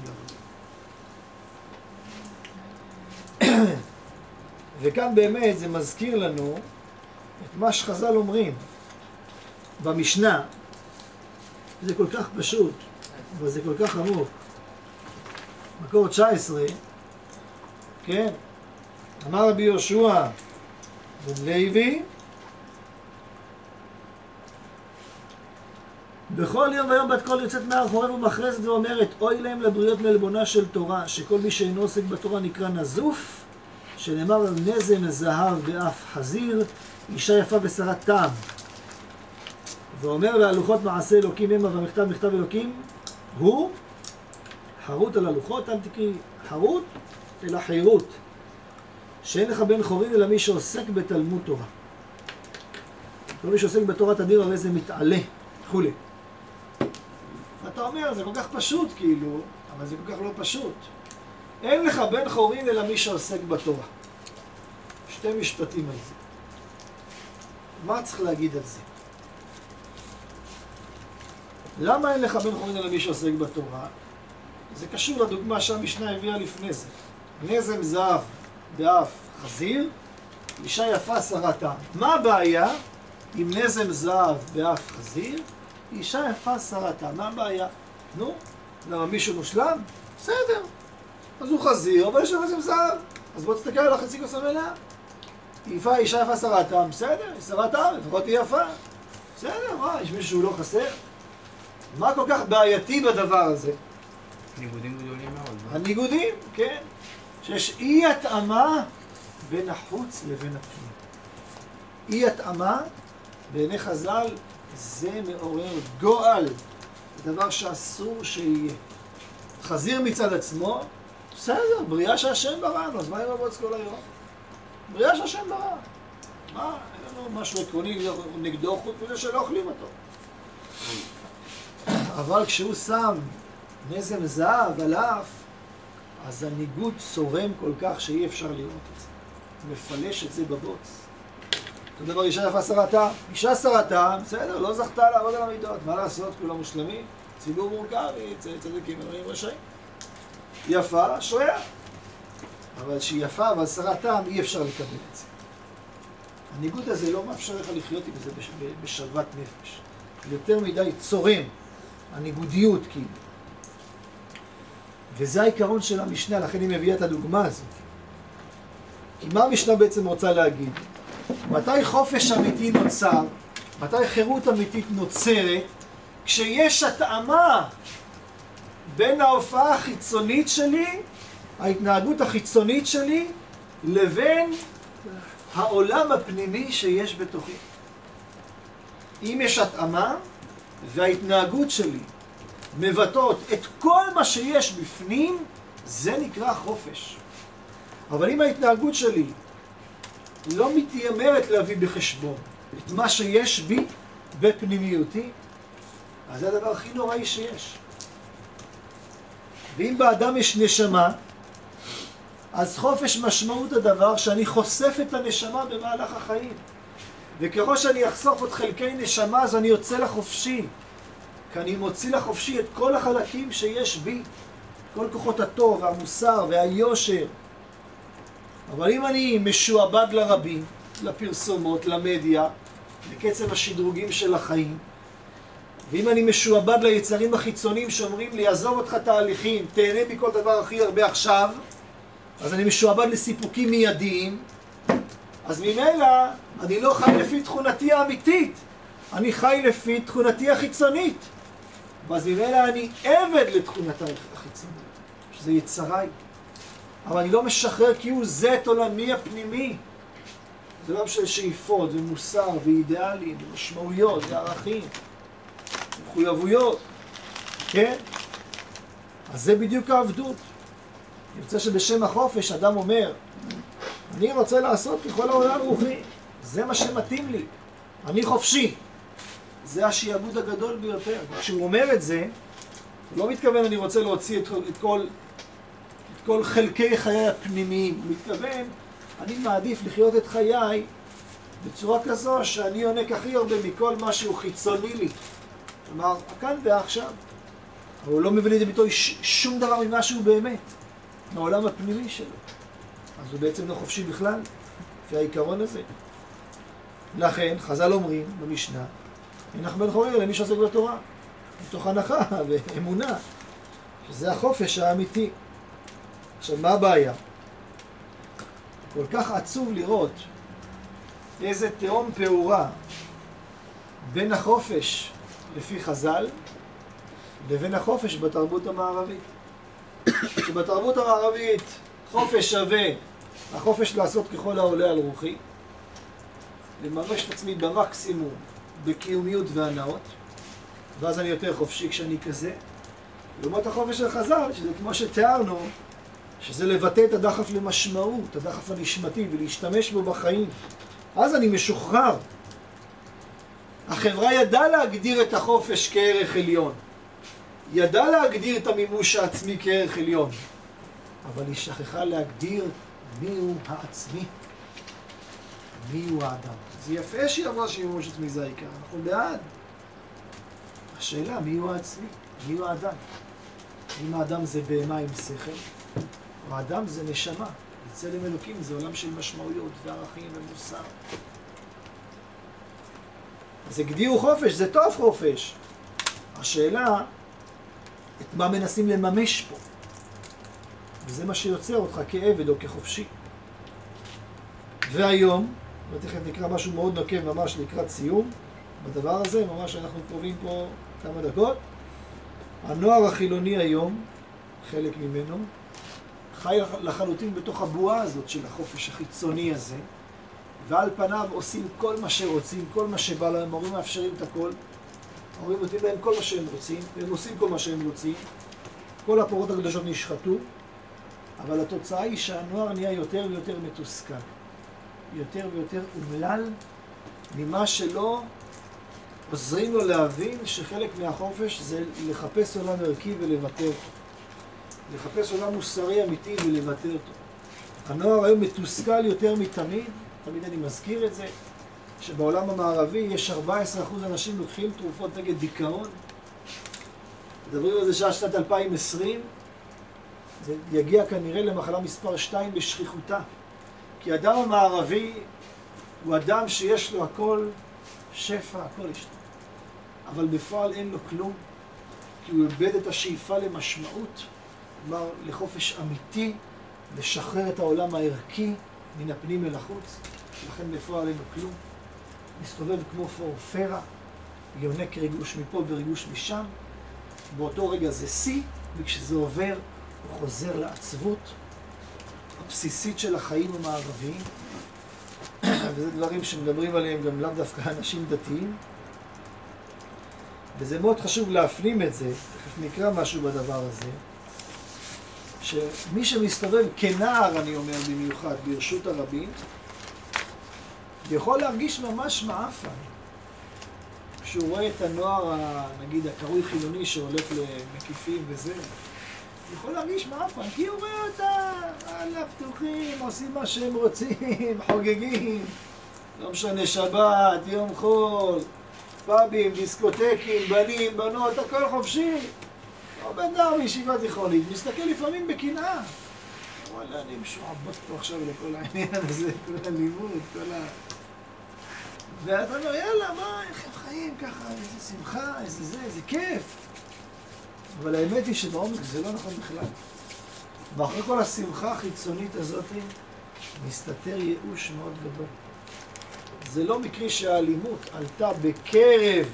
לרבים. וכאן באמת זה מזכיר לנו את מה שחז"ל אומרים במשנה. זה כל כך פשוט, אבל זה כל כך עמוק. מקור תשע עשרה, כן? אמר רבי יהושע בן לוי, בכל יום ויום בת קול יוצאת מהר חורב ומכרזת ואומרת, אוי להם לבריות מעלבונה של תורה, שכל מי שאינו עוסק בתורה נקרא נזוף, שנאמר נזם זהב באף חזיר, אישה יפה ושרת טעם. ואומר והלוחות מעשה אלוקים המה והמכתב מכתב אלוקים הוא חרות על הלוחות, אל תקריא חרות אלא חירות, שאין לך בן חורין אלא מי שעוסק בתלמוד תורה. כל מי שעוסק בתורת הדיר הרי זה מתעלה וכולי. אתה אומר, זה כל כך פשוט כאילו, אבל זה כל כך לא פשוט. אין לך בן חורין אלא מי שעוסק בתורה. שתי משפטים על זה. מה צריך להגיד על זה? למה אין לך בן חורין אלא מי שעוסק בתורה? זה קשור לדוגמה שהמשנה הביאה לפני זה. נזם זהב באף חזיר, אישה יפה שרת טעם. מה הבעיה עם נזם זהב באף חזיר? אישה יפה שרת טעם. מה הבעיה? נו, למה מישהו מושלם? בסדר. אז הוא חזיר, אבל יש לו נזם זהב. אז בוא תסתכל על החצי כוס המלאה. יפה, אישה יפה שרת טעם, בסדר, היא שרת טעם, לפחות היא יפה. בסדר, מה, יש מישהו שהוא לא חסר? מה כל כך בעייתי בדבר הזה? ניגודים גדולים מאוד. הניגודים, כן. שיש אי התאמה בין החוץ לבין הפנים. אי התאמה בעיני חז"ל זה מעורר גועל. זה דבר שאסור שיהיה. חזיר מצד עצמו, בסדר, בריאה שהשם בראנו, אז מה עם הבוץ כל היום? בריאה שהשם ברא. מה, אין לנו משהו עקרוני נגדו חוץ מזה שלא אוכלים אותו. אבל כשהוא שם נזם זהב על האף, אז הניגוד צורם כל כך שאי אפשר לראות את זה. מפלש את זה בבוץ. אותו דבר אישה יפה שרת טעם. אישה שרת טעם, בסדר, לא זכתה לעבוד על המידות. מה לעשות? כולם מושלמים. ציבור מורכב, צדיקים אלוהים רשעים. יפה, שרויה. אבל שהיא יפה אבל שרת טעם, אי אפשר לקבל את זה. הניגוד הזה לא מאפשר לך לחיות עם זה בשלוות נפש. יותר מדי צורם. הניגודיות כאילו. וזה העיקרון של המשנה, לכן היא מביאה את הדוגמה הזאת. כי מה המשנה בעצם רוצה להגיד? מתי חופש אמיתי נוצר? מתי חירות אמיתית נוצרת? כשיש התאמה בין ההופעה החיצונית שלי, ההתנהגות החיצונית שלי, לבין העולם הפנימי שיש בתוכי. אם יש התאמה וההתנהגות שלי מבטאות את כל מה שיש בפנים, זה נקרא חופש. אבל אם ההתנהגות שלי לא מתיימרת להביא בחשבון את מה שיש בי בפנימיותי, אז זה הדבר הכי נוראי שיש. ואם באדם יש נשמה, אז חופש משמעות הדבר שאני חושף את הנשמה במהלך החיים. וככל שאני אחשוף את חלקי נשמה, אז אני יוצא לחופשי. כי אני מוציא לחופשי את כל החלקים שיש בי. כל כוחות הטוב, המוסר והיושר. אבל אם אני משועבד לרבים, לפרסומות, למדיה, לקצב השדרוגים של החיים, ואם אני משועבד ליצרים החיצוניים שאומרים לי, עזוב אותך תהליכים, תהנה מכל דבר הכי הרבה עכשיו, אז אני משועבד לסיפוקים מיידיים, אז ממילא אני לא חי לפי תכונתי האמיתית, אני חי לפי תכונתי החיצונית. ואז ממילא אני עבד לתכונתה החיצונית, שזה יצריי. אבל אני לא משחרר כי הוא זה את עולמי הפנימי. זה לא של שאיפות ומוסר ואידיאלים ומשמעויות וערכים, מחויבויות, כן? אז זה בדיוק העבדות. אני רוצה שבשם החופש אדם אומר, אני רוצה לעשות ככל העולם רוחי, זה מה שמתאים לי, אני חופשי. זה השיעבוד הגדול ביותר. כשהוא אומר את זה, הוא לא מתכוון אני רוצה להוציא את, את, כל, את כל חלקי חיי הפנימיים, הוא מתכוון אני מעדיף לחיות את חיי בצורה כזו שאני עונק הכי הרבה מכל משהו חיצוני לי. כלומר, כאן ועכשיו. אבל הוא לא מבין את זה ביטוי שום דבר ממה שהוא באמת, מהעולם הפנימי שלו. אז הוא בעצם לא חופשי בכלל, לפי העיקרון הזה. לכן, חז"ל אומרים במשנה, הינך בן חורר למי שעוסק בתורה, מתוך הנחה ואמונה, שזה החופש האמיתי. עכשיו, מה הבעיה? כל כך עצוב לראות איזה תהום פעורה בין החופש לפי חז"ל לבין החופש בתרבות המערבית. שבתרבות המערבית חופש שווה החופש לעשות ככל העולה על רוחי, לממש את עצמי במקסימום בקיומיות והנאות, ואז אני יותר חופשי כשאני כזה. לעומת החופש של חז"ל, שזה כמו שתיארנו, שזה לבטא את הדחף למשמעות, הדחף הנשמתי, ולהשתמש בו בחיים. אז אני משוחרר. החברה ידעה להגדיר את החופש כערך עליון. ידעה להגדיר את המימוש העצמי כערך עליון. אבל היא שכחה להגדיר מיהו העצמי. מיהו האדם. זה יפה שהיא אמרה שמימוש עצמי זה העיקר. אנחנו בעד. השאלה, מיהו העצמי? מיהו האדם? אם האדם זה בהמה עם שכל, או האדם זה נשמה. צלם אלוקים זה עולם של משמעויות וערכים ומוסר. אז הגדירו חופש, זה טוב חופש. השאלה, את מה מנסים לממש פה? וזה מה שיוצר אותך כעבד או כחופשי. והיום, ותכף נקרא משהו מאוד נוקב ממש לקראת סיום, בדבר הזה, ממש אנחנו קרובים פה כמה דקות. הנוער החילוני היום, חלק ממנו, חי לחלוטין בתוך הבועה הזאת של החופש החיצוני הזה, ועל פניו עושים כל מה שרוצים, כל מה שבא להם, ההורים מאפשרים את הכל, ההורים נותנים להם כל מה שהם רוצים, והם עושים כל מה שהם רוצים, כל הפרות הקדושות נשחטו, אבל התוצאה היא שהנוער נהיה יותר ויותר מתוסכל. יותר ויותר אומלל ממה שלא עוזרים לו להבין שחלק מהחופש זה לחפש עולם ערכי ולבטא אותו. לחפש עולם מוסרי אמיתי ולבטא אותו. הנוער היום מתוסכל יותר מתמיד, תמיד אני מזכיר את זה, שבעולם המערבי יש ארבעה עשר אחוז אנשים לוקחים תרופות נגד דיכאון. מדברים על זה שעד שנת אלפיים ועשרים, זה יגיע כנראה למחלה מספר שתיים בשכיחותה. כי האדם המערבי הוא אדם שיש לו הכל שפע, הכל יש לו. אבל בפועל אין לו כלום, כי הוא איבד את השאיפה למשמעות, כלומר לחופש אמיתי, לשחרר את העולם הערכי מן הפנים אל החוץ, לכן בפועל אין לו כלום. מסתובב כמו פורפרה, יונק ריגוש מפה וריגוש משם, באותו רגע זה שיא, וכשזה עובר הוא חוזר לעצבות הבסיסית של החיים המערביים, וזה דברים שמדברים עליהם גם לאו דווקא אנשים דתיים, וזה מאוד חשוב להפנים את זה, תכף נקרא משהו בדבר הזה, שמי שמסתובב כנער, אני אומר במיוחד, ברשות הרבים, יכול להרגיש ממש מעפן. כשהוא רואה את הנוער, נגיד, הקרוי חילוני שהולך למקיפים וזה, הוא יכול להרגיש מעפן, כי הוא רואה אותם, על הפתוחים, עושים מה שהם רוצים, חוגגים, לא משנה, שבת, יום חול, פאבים, דיסקוטקים, בנים, בנות, הכל חופשי. בן דר מישיבה תיכונית, מסתכל לפעמים בקנאה. וואלה, אני משועבד פה עכשיו לכל העניין הזה, כל הלימוד, כל ה... ואתה אומר, יאללה, מה, איך הם חיים ככה, איזה שמחה, איזה זה, איזה כיף. אבל האמת היא שבעומק זה לא נכון בכלל. ואחרי כל השמחה החיצונית הזאת, מסתתר ייאוש מאוד גדול. זה לא מקרי שהאלימות עלתה בקרב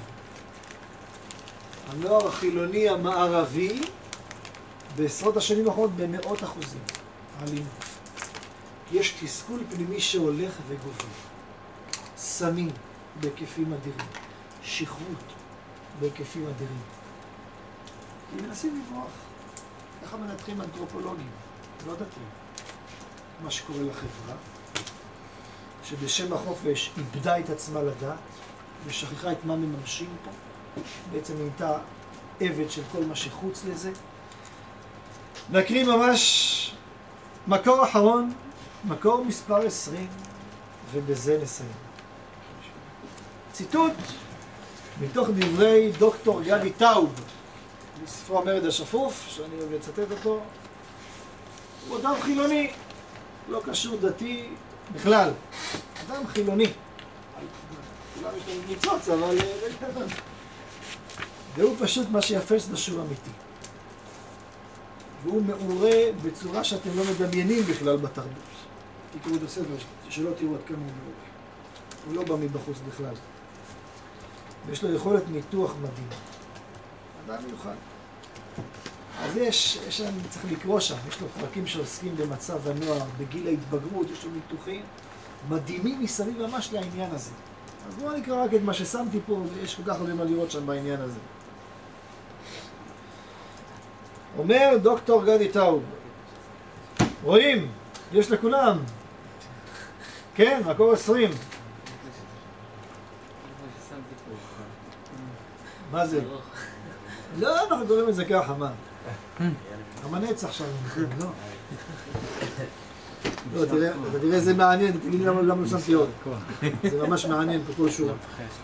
הנוער החילוני המערבי בעשרות השנים האחרונות במאות אחוזים. האלימות. יש תסכול פנימי שהולך וגובר. סמים בהיקפים אדירים. שכרות בהיקפים אדירים. כי מנסים לברוח. ככה מנתחים אנתרופולוגים, לא דתיים. מה שקורה לחברה, שבשם החופש איבדה את עצמה לדעת, ושכחה את מה מממשים פה. בעצם נהייתה עבד של כל מה שחוץ לזה. נקריא ממש מקור אחרון, מקור מספר עשרים, ובזה נסיים. ציטוט מתוך דברי דוקטור גדי טאוב, בספרו המרד השפוף, שאני אוהב לצטט אותו. הוא אדם חילוני, לא קשור דתי בכלל. אדם חילוני. כולם יש לנו ניצוץ, אבל... והוא פשוט מה שיפה שזה שהוא אמיתי. והוא מעורה בצורה שאתם לא מדמיינים בכלל בתרבות. תקראו את הספר, שלא תראו עד כמה הוא מעורה. הוא לא בא מבחוץ בכלל. ויש לו יכולת ניתוח מדהים. אדם מיוחד. אז יש, יש שם, צריך לקרוא שם, יש לו פרקים שעוסקים במצב הנוער, בגיל ההתבגרות, יש לו ניתוחים מדהימים מסביב ממש לעניין הזה. אז בואו נקרא רק את מה ששמתי פה, ויש כל כך הרבה מה לראות שם בעניין הזה. אומר דוקטור גדי טאוב, רואים, יש לכולם, כן, מקור עשרים. מה זה? לא, אנחנו קוראים את זה ככה, מה? המנץ עכשיו, לא? לא, תראה, אתה תראה, זה מעניין, תגיד לי למה לא שמתי עוד. זה ממש מעניין פה כל שורה.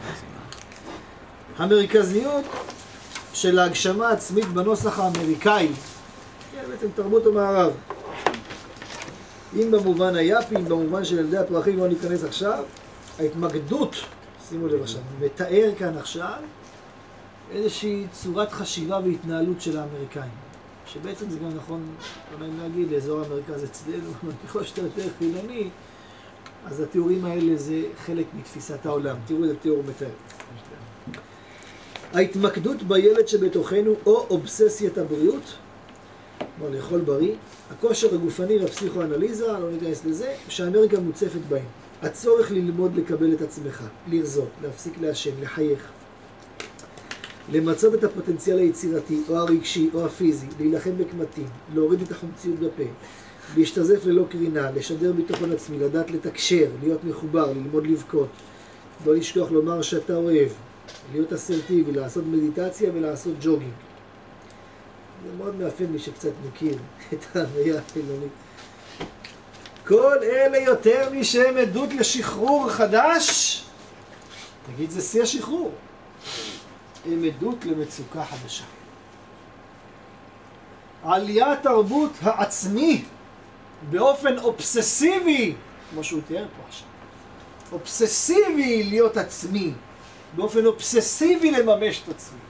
המרכזיות של ההגשמה העצמית בנוסח האמריקאי, בעצם תרבות המערב, אם במובן היפי, אם במובן של ילדי הפרחים, לא ניכנס עכשיו, ההתמקדות, שימו לב עכשיו, מתאר כאן עכשיו איזושהי צורת חשיבה והתנהלות של האמריקאים. שבעצם זה גם נכון, לא נעים להגיד, לאזור המרכז אצלנו, ככל שאתה יותר חילוני, אז התיאורים האלה זה חלק מתפיסת העולם. תראו את התיאור מתאר. ההתמקדות בילד שבתוכנו או אובססיית הבריאות, כלומר לאכול בריא, הכושר הגופני והפסיכואנליזה, לא ניכנס לזה, שהאמריקה מוצפת בהם. הצורך ללמוד לקבל את עצמך, לרזות, להפסיק לעשן, לחייך. למצות את הפוטנציאל היצירתי, או הרגשי, או הפיזי, להילחם בקמטים, להוריד את החומציות בפה, להשתזף ללא קרינה, לשדר ביטחון עצמי, לדעת לתקשר, להיות מחובר, ללמוד לבכות, לא לשכוח לומר שאתה אוהב, להיות אסרטיבי, לעשות מדיטציה ולעשות ג'וגינג. זה מאוד מאפיין מי שקצת מכיר את ההוויה החילונית. כל אלה יותר משהם עדות לשחרור חדש, תגיד זה שיא השחרור, הם עדות למצוקה חדשה. עליית תרבות העצמי באופן אובססיבי, כמו שהוא תיאר פה עכשיו, אובססיבי להיות עצמי, באופן אובססיבי לממש את עצמי.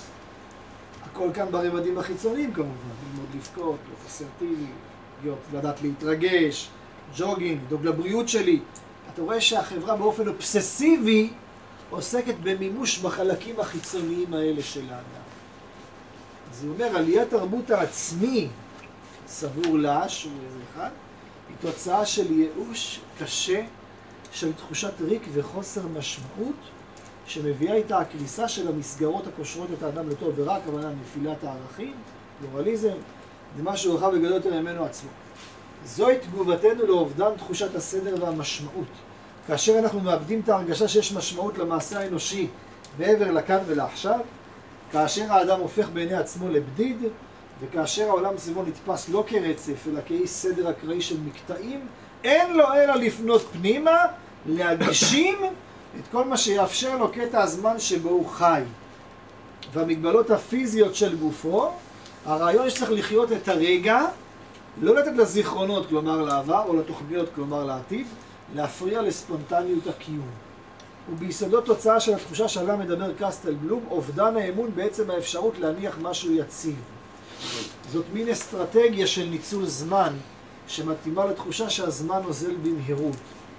הכל כאן ברבדים החיצוניים כמובן, ללמוד לבכות, להיות אסרטיבי, להיות, לדעת להתרגש, ג'וגינג, דוג לבריאות שלי. אתה רואה שהחברה באופן אובססיבי עוסקת במימוש בחלקים החיצוניים האלה של האדם. אז הוא אומר, עליית תרבות העצמי, סבור לש, הוא איזה אחד, היא תוצאה של ייאוש קשה, של תחושת ריק וחוסר משמעות, שמביאה איתה הקריסה של המסגרות הקושרות את האדם לטוב ורע, הכוונה נפילת הערכים, פלורליזם, זה משהו רחב וגדול יותר ממנו עצמו. זוהי תגובתנו לאובדן תחושת הסדר והמשמעות. כאשר אנחנו מאבדים את ההרגשה שיש משמעות למעשה האנושי מעבר לכאן ולעכשיו, כאשר האדם הופך בעיני עצמו לבדיד, וכאשר העולם סביבו נתפס לא כרצף, אלא כאי סדר אקראי של מקטעים, אין לו אלא לפנות פנימה, להגשים את כל מה שיאפשר לו קטע הזמן שבו הוא חי. והמגבלות הפיזיות של גופו, הרעיון שצריך לחיות את הרגע, לא לתת לזיכרונות, כלומר לעבר, או לתוכניות, כלומר לעתיד, להפריע לספונטניות הקיום. וביסודו תוצאה של התחושה שעליה מדבר קסטל בלום, אובדן האמון בעצם האפשרות להניח משהו יציב. זאת מין אסטרטגיה של ניצול זמן, שמתאימה לתחושה שהזמן נוזל במהירות.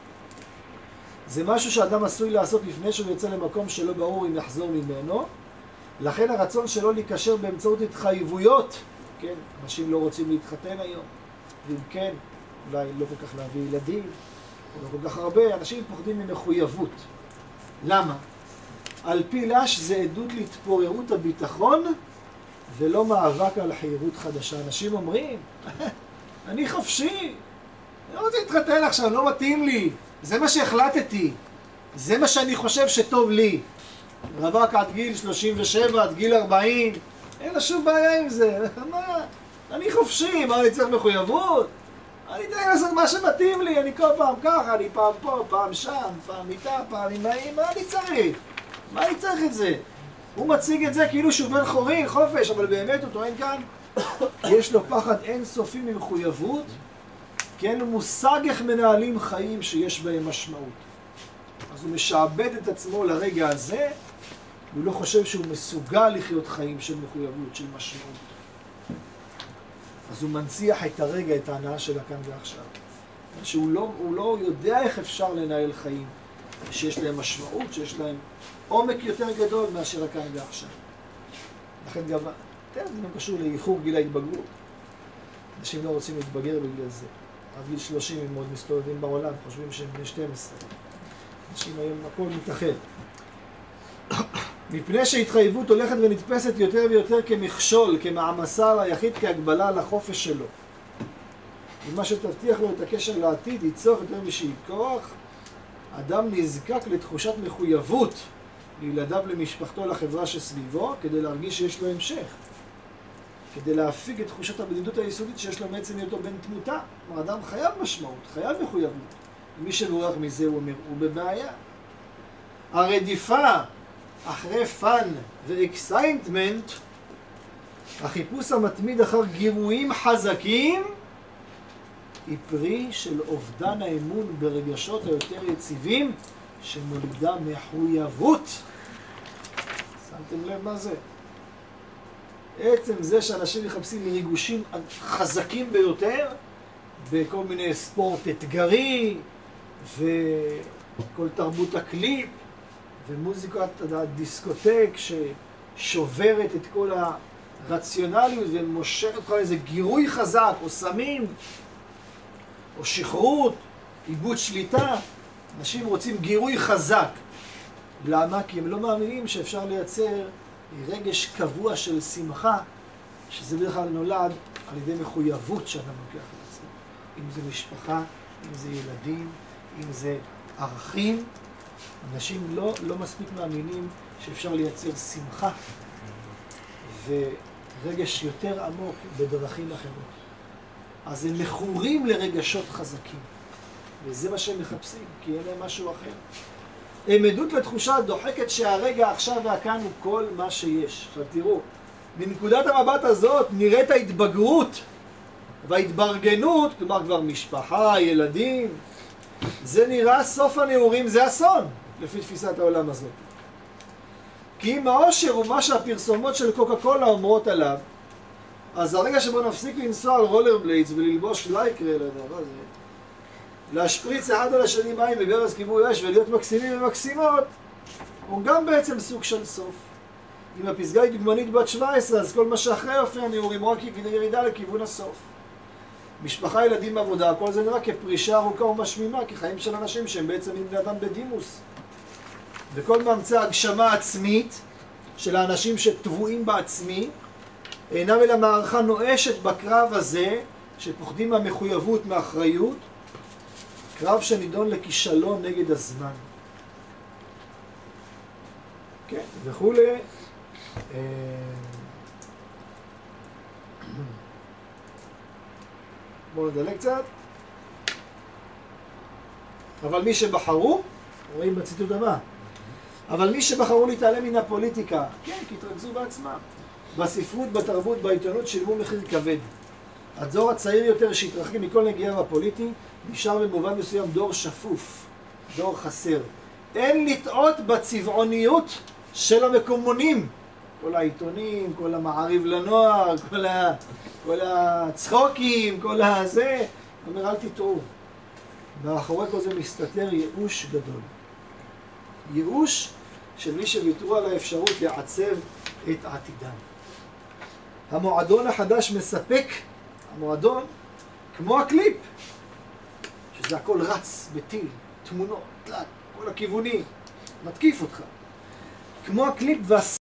זה משהו שאדם עשוי לעשות לפני שהוא יוצא למקום שלא ברור אם יחזור ממנו, לכן הרצון שלו להיקשר באמצעות התחייבויות, כן, אנשים לא רוצים להתחתן היום, ואם כן, אולי לא כל כך להביא ילדים, או לא כל כך הרבה, אנשים פוחדים ממחויבות. למה? על פי לש זה עדות להתפוררות הביטחון, ולא מאבק על חירות חדשה. אנשים אומרים, אני חופשי, אני לא רוצה להתחתן עכשיו, לא מתאים לי, זה מה שהחלטתי, זה מה שאני חושב שטוב לי. רווק עד גיל שלושים ושבע, עד גיל ארבעים, אין לה שום בעיה עם זה. מה? אני חופשי, מה אני צריך מחויבות? אני צריך לעשות מה שמתאים לי, אני כל פעם ככה, אני פעם פה, פעם שם, פעם איתה, פעם עם האם, מה אני צריך? מה אני צריך את זה? הוא מציג את זה כאילו שהוא בן חורין, חופש, אבל באמת הוא טוען כאן, יש לו פחד אינסופי ממחויבות, כי אין לו מושג איך מנהלים חיים שיש בהם משמעות. אז הוא משעבד את עצמו לרגע הזה, והוא לא חושב שהוא מסוגל לחיות חיים של מחויבות, של משמעות. אז הוא מנציח את הרגע, את ההנאה של הכאן ועכשיו. שהוא לא, הוא לא יודע איך אפשר לנהל חיים שיש להם משמעות, שיש להם עומק יותר גדול מאשר הכאן ועכשיו. לכן גם, תראה, זה גם קשור לאיחור גיל ההתבגרות. אנשים לא רוצים להתבגר בגלל זה. עד גיל שלושים הם מאוד מסתובבים בעולם, חושבים שהם בני שתים עשרה. אנשים היום הכל מתאחד. מפני שהתחייבות הולכת ונתפסת יותר ויותר כמכשול, כמעמסה על היחיד, כהגבלה על החופש שלו. ומה שתבטיח לו את הקשר לעתיד, ייצור יותר משהיא כוח, אדם נזקק לתחושת מחויבות לילדיו, למשפחתו, לחברה שסביבו, כדי להרגיש שיש לו המשך. כדי להפיג את תחושת הבדידות היסודית שיש לו מעצם היותו בן תמותה. כלומר, אדם חייב משמעות, חייב מחויבות. מי שבורח מזה, הוא אומר, הוא בבעיה. הרדיפה אחרי פן ואקסייטמנט, החיפוש המתמיד אחר גירויים חזקים, היא פרי של אובדן האמון ברגשות היותר יציבים, שמולידה מחויבות. שמתם לב מה זה? עצם זה שאנשים מחפשים ריגושים חזקים ביותר, בכל מיני ספורט אתגרי, וכל תרבות הקליפ, ומוזיקת הדיסקוטק ששוברת את כל הרציונליות ומושכת כל איזה גירוי חזק, או סמים, או שכרות, איבוד שליטה. אנשים רוצים גירוי חזק. למה? כי הם לא מאמינים שאפשר לייצר רגש קבוע של שמחה, שזה בדרך כלל נולד על ידי מחויבות שאדם לוקח לעצמו. אם זה משפחה, אם זה ילדים, אם זה ערכים. אנשים לא, לא מספיק מאמינים שאפשר לייצר שמחה ורגש יותר עמוק בדרכים אחרות. אז הם מכורים לרגשות חזקים, וזה מה שהם מחפשים, כי אין להם משהו אחר. הם עדות לתחושה דוחקת שהרגע עכשיו והכאן הוא כל מה שיש. עכשיו תראו, מנקודת המבט הזאת נראית ההתבגרות וההתברגנות, כלומר כבר משפחה, ילדים, זה נראה סוף הנעורים, זה אסון, לפי תפיסת העולם הזאת. כי אם העושר הוא מה שהפרסומות של קוקה קולה אומרות עליו, אז הרגע שבו נפסיק לנסוע על רולר בליידס וללבוש לייקרה, לא יודע מה זה, להשפריץ אחד על השני מים בברז כיבוי אש ולהיות מקסימים ומקסימות, הוא גם בעצם סוג של סוף. אם הפסגה היא דוגמנית בת שבע עשרה, אז כל מה שאחרי אופן הנעורים רק ירידה לכיוון הסוף. משפחה, ילדים, עבודה, כל זה נראה כפרישה ארוכה ומשמימה, כחיים של אנשים שהם בעצם בני אדם בדימוס. וכל מאמצי ההגשמה העצמית של האנשים שטבועים בעצמי, אינם אלא מערכה נואשת בקרב הזה, שפוחדים מהמחויבות, מאחריות, קרב שנידון לכישלון נגד הזמן. כן, וכולי. בואו נדלג קצת. אבל מי שבחרו, רואים בציטוט הבא, אבל מי שבחרו להתעלם מן הפוליטיקה, כן, כי התרכזו בעצמם. בספרות, בתרבות, בעיתונות שילמו מחיר כבד. הדור הצעיר יותר שהתרחק מכל נגיעה הפוליטי, נשאר במובן מסוים דור שפוף, דור חסר. אין לטעות בצבעוניות של המקומונים. כל העיתונים, כל המעריב לנוער, כל, ה... כל הצחוקים, כל הזה. אומר, אל תטעו. מאחורי כל זה מסתתר ייאוש גדול. ייאוש של מי שוויתרו על האפשרות לעצב את עתידם. המועדון החדש מספק, המועדון, כמו הקליפ, שזה הכל רץ בטיל, תמונות, תלת, כל הכיוונים, מתקיף אותך. כמו הקליפ והס...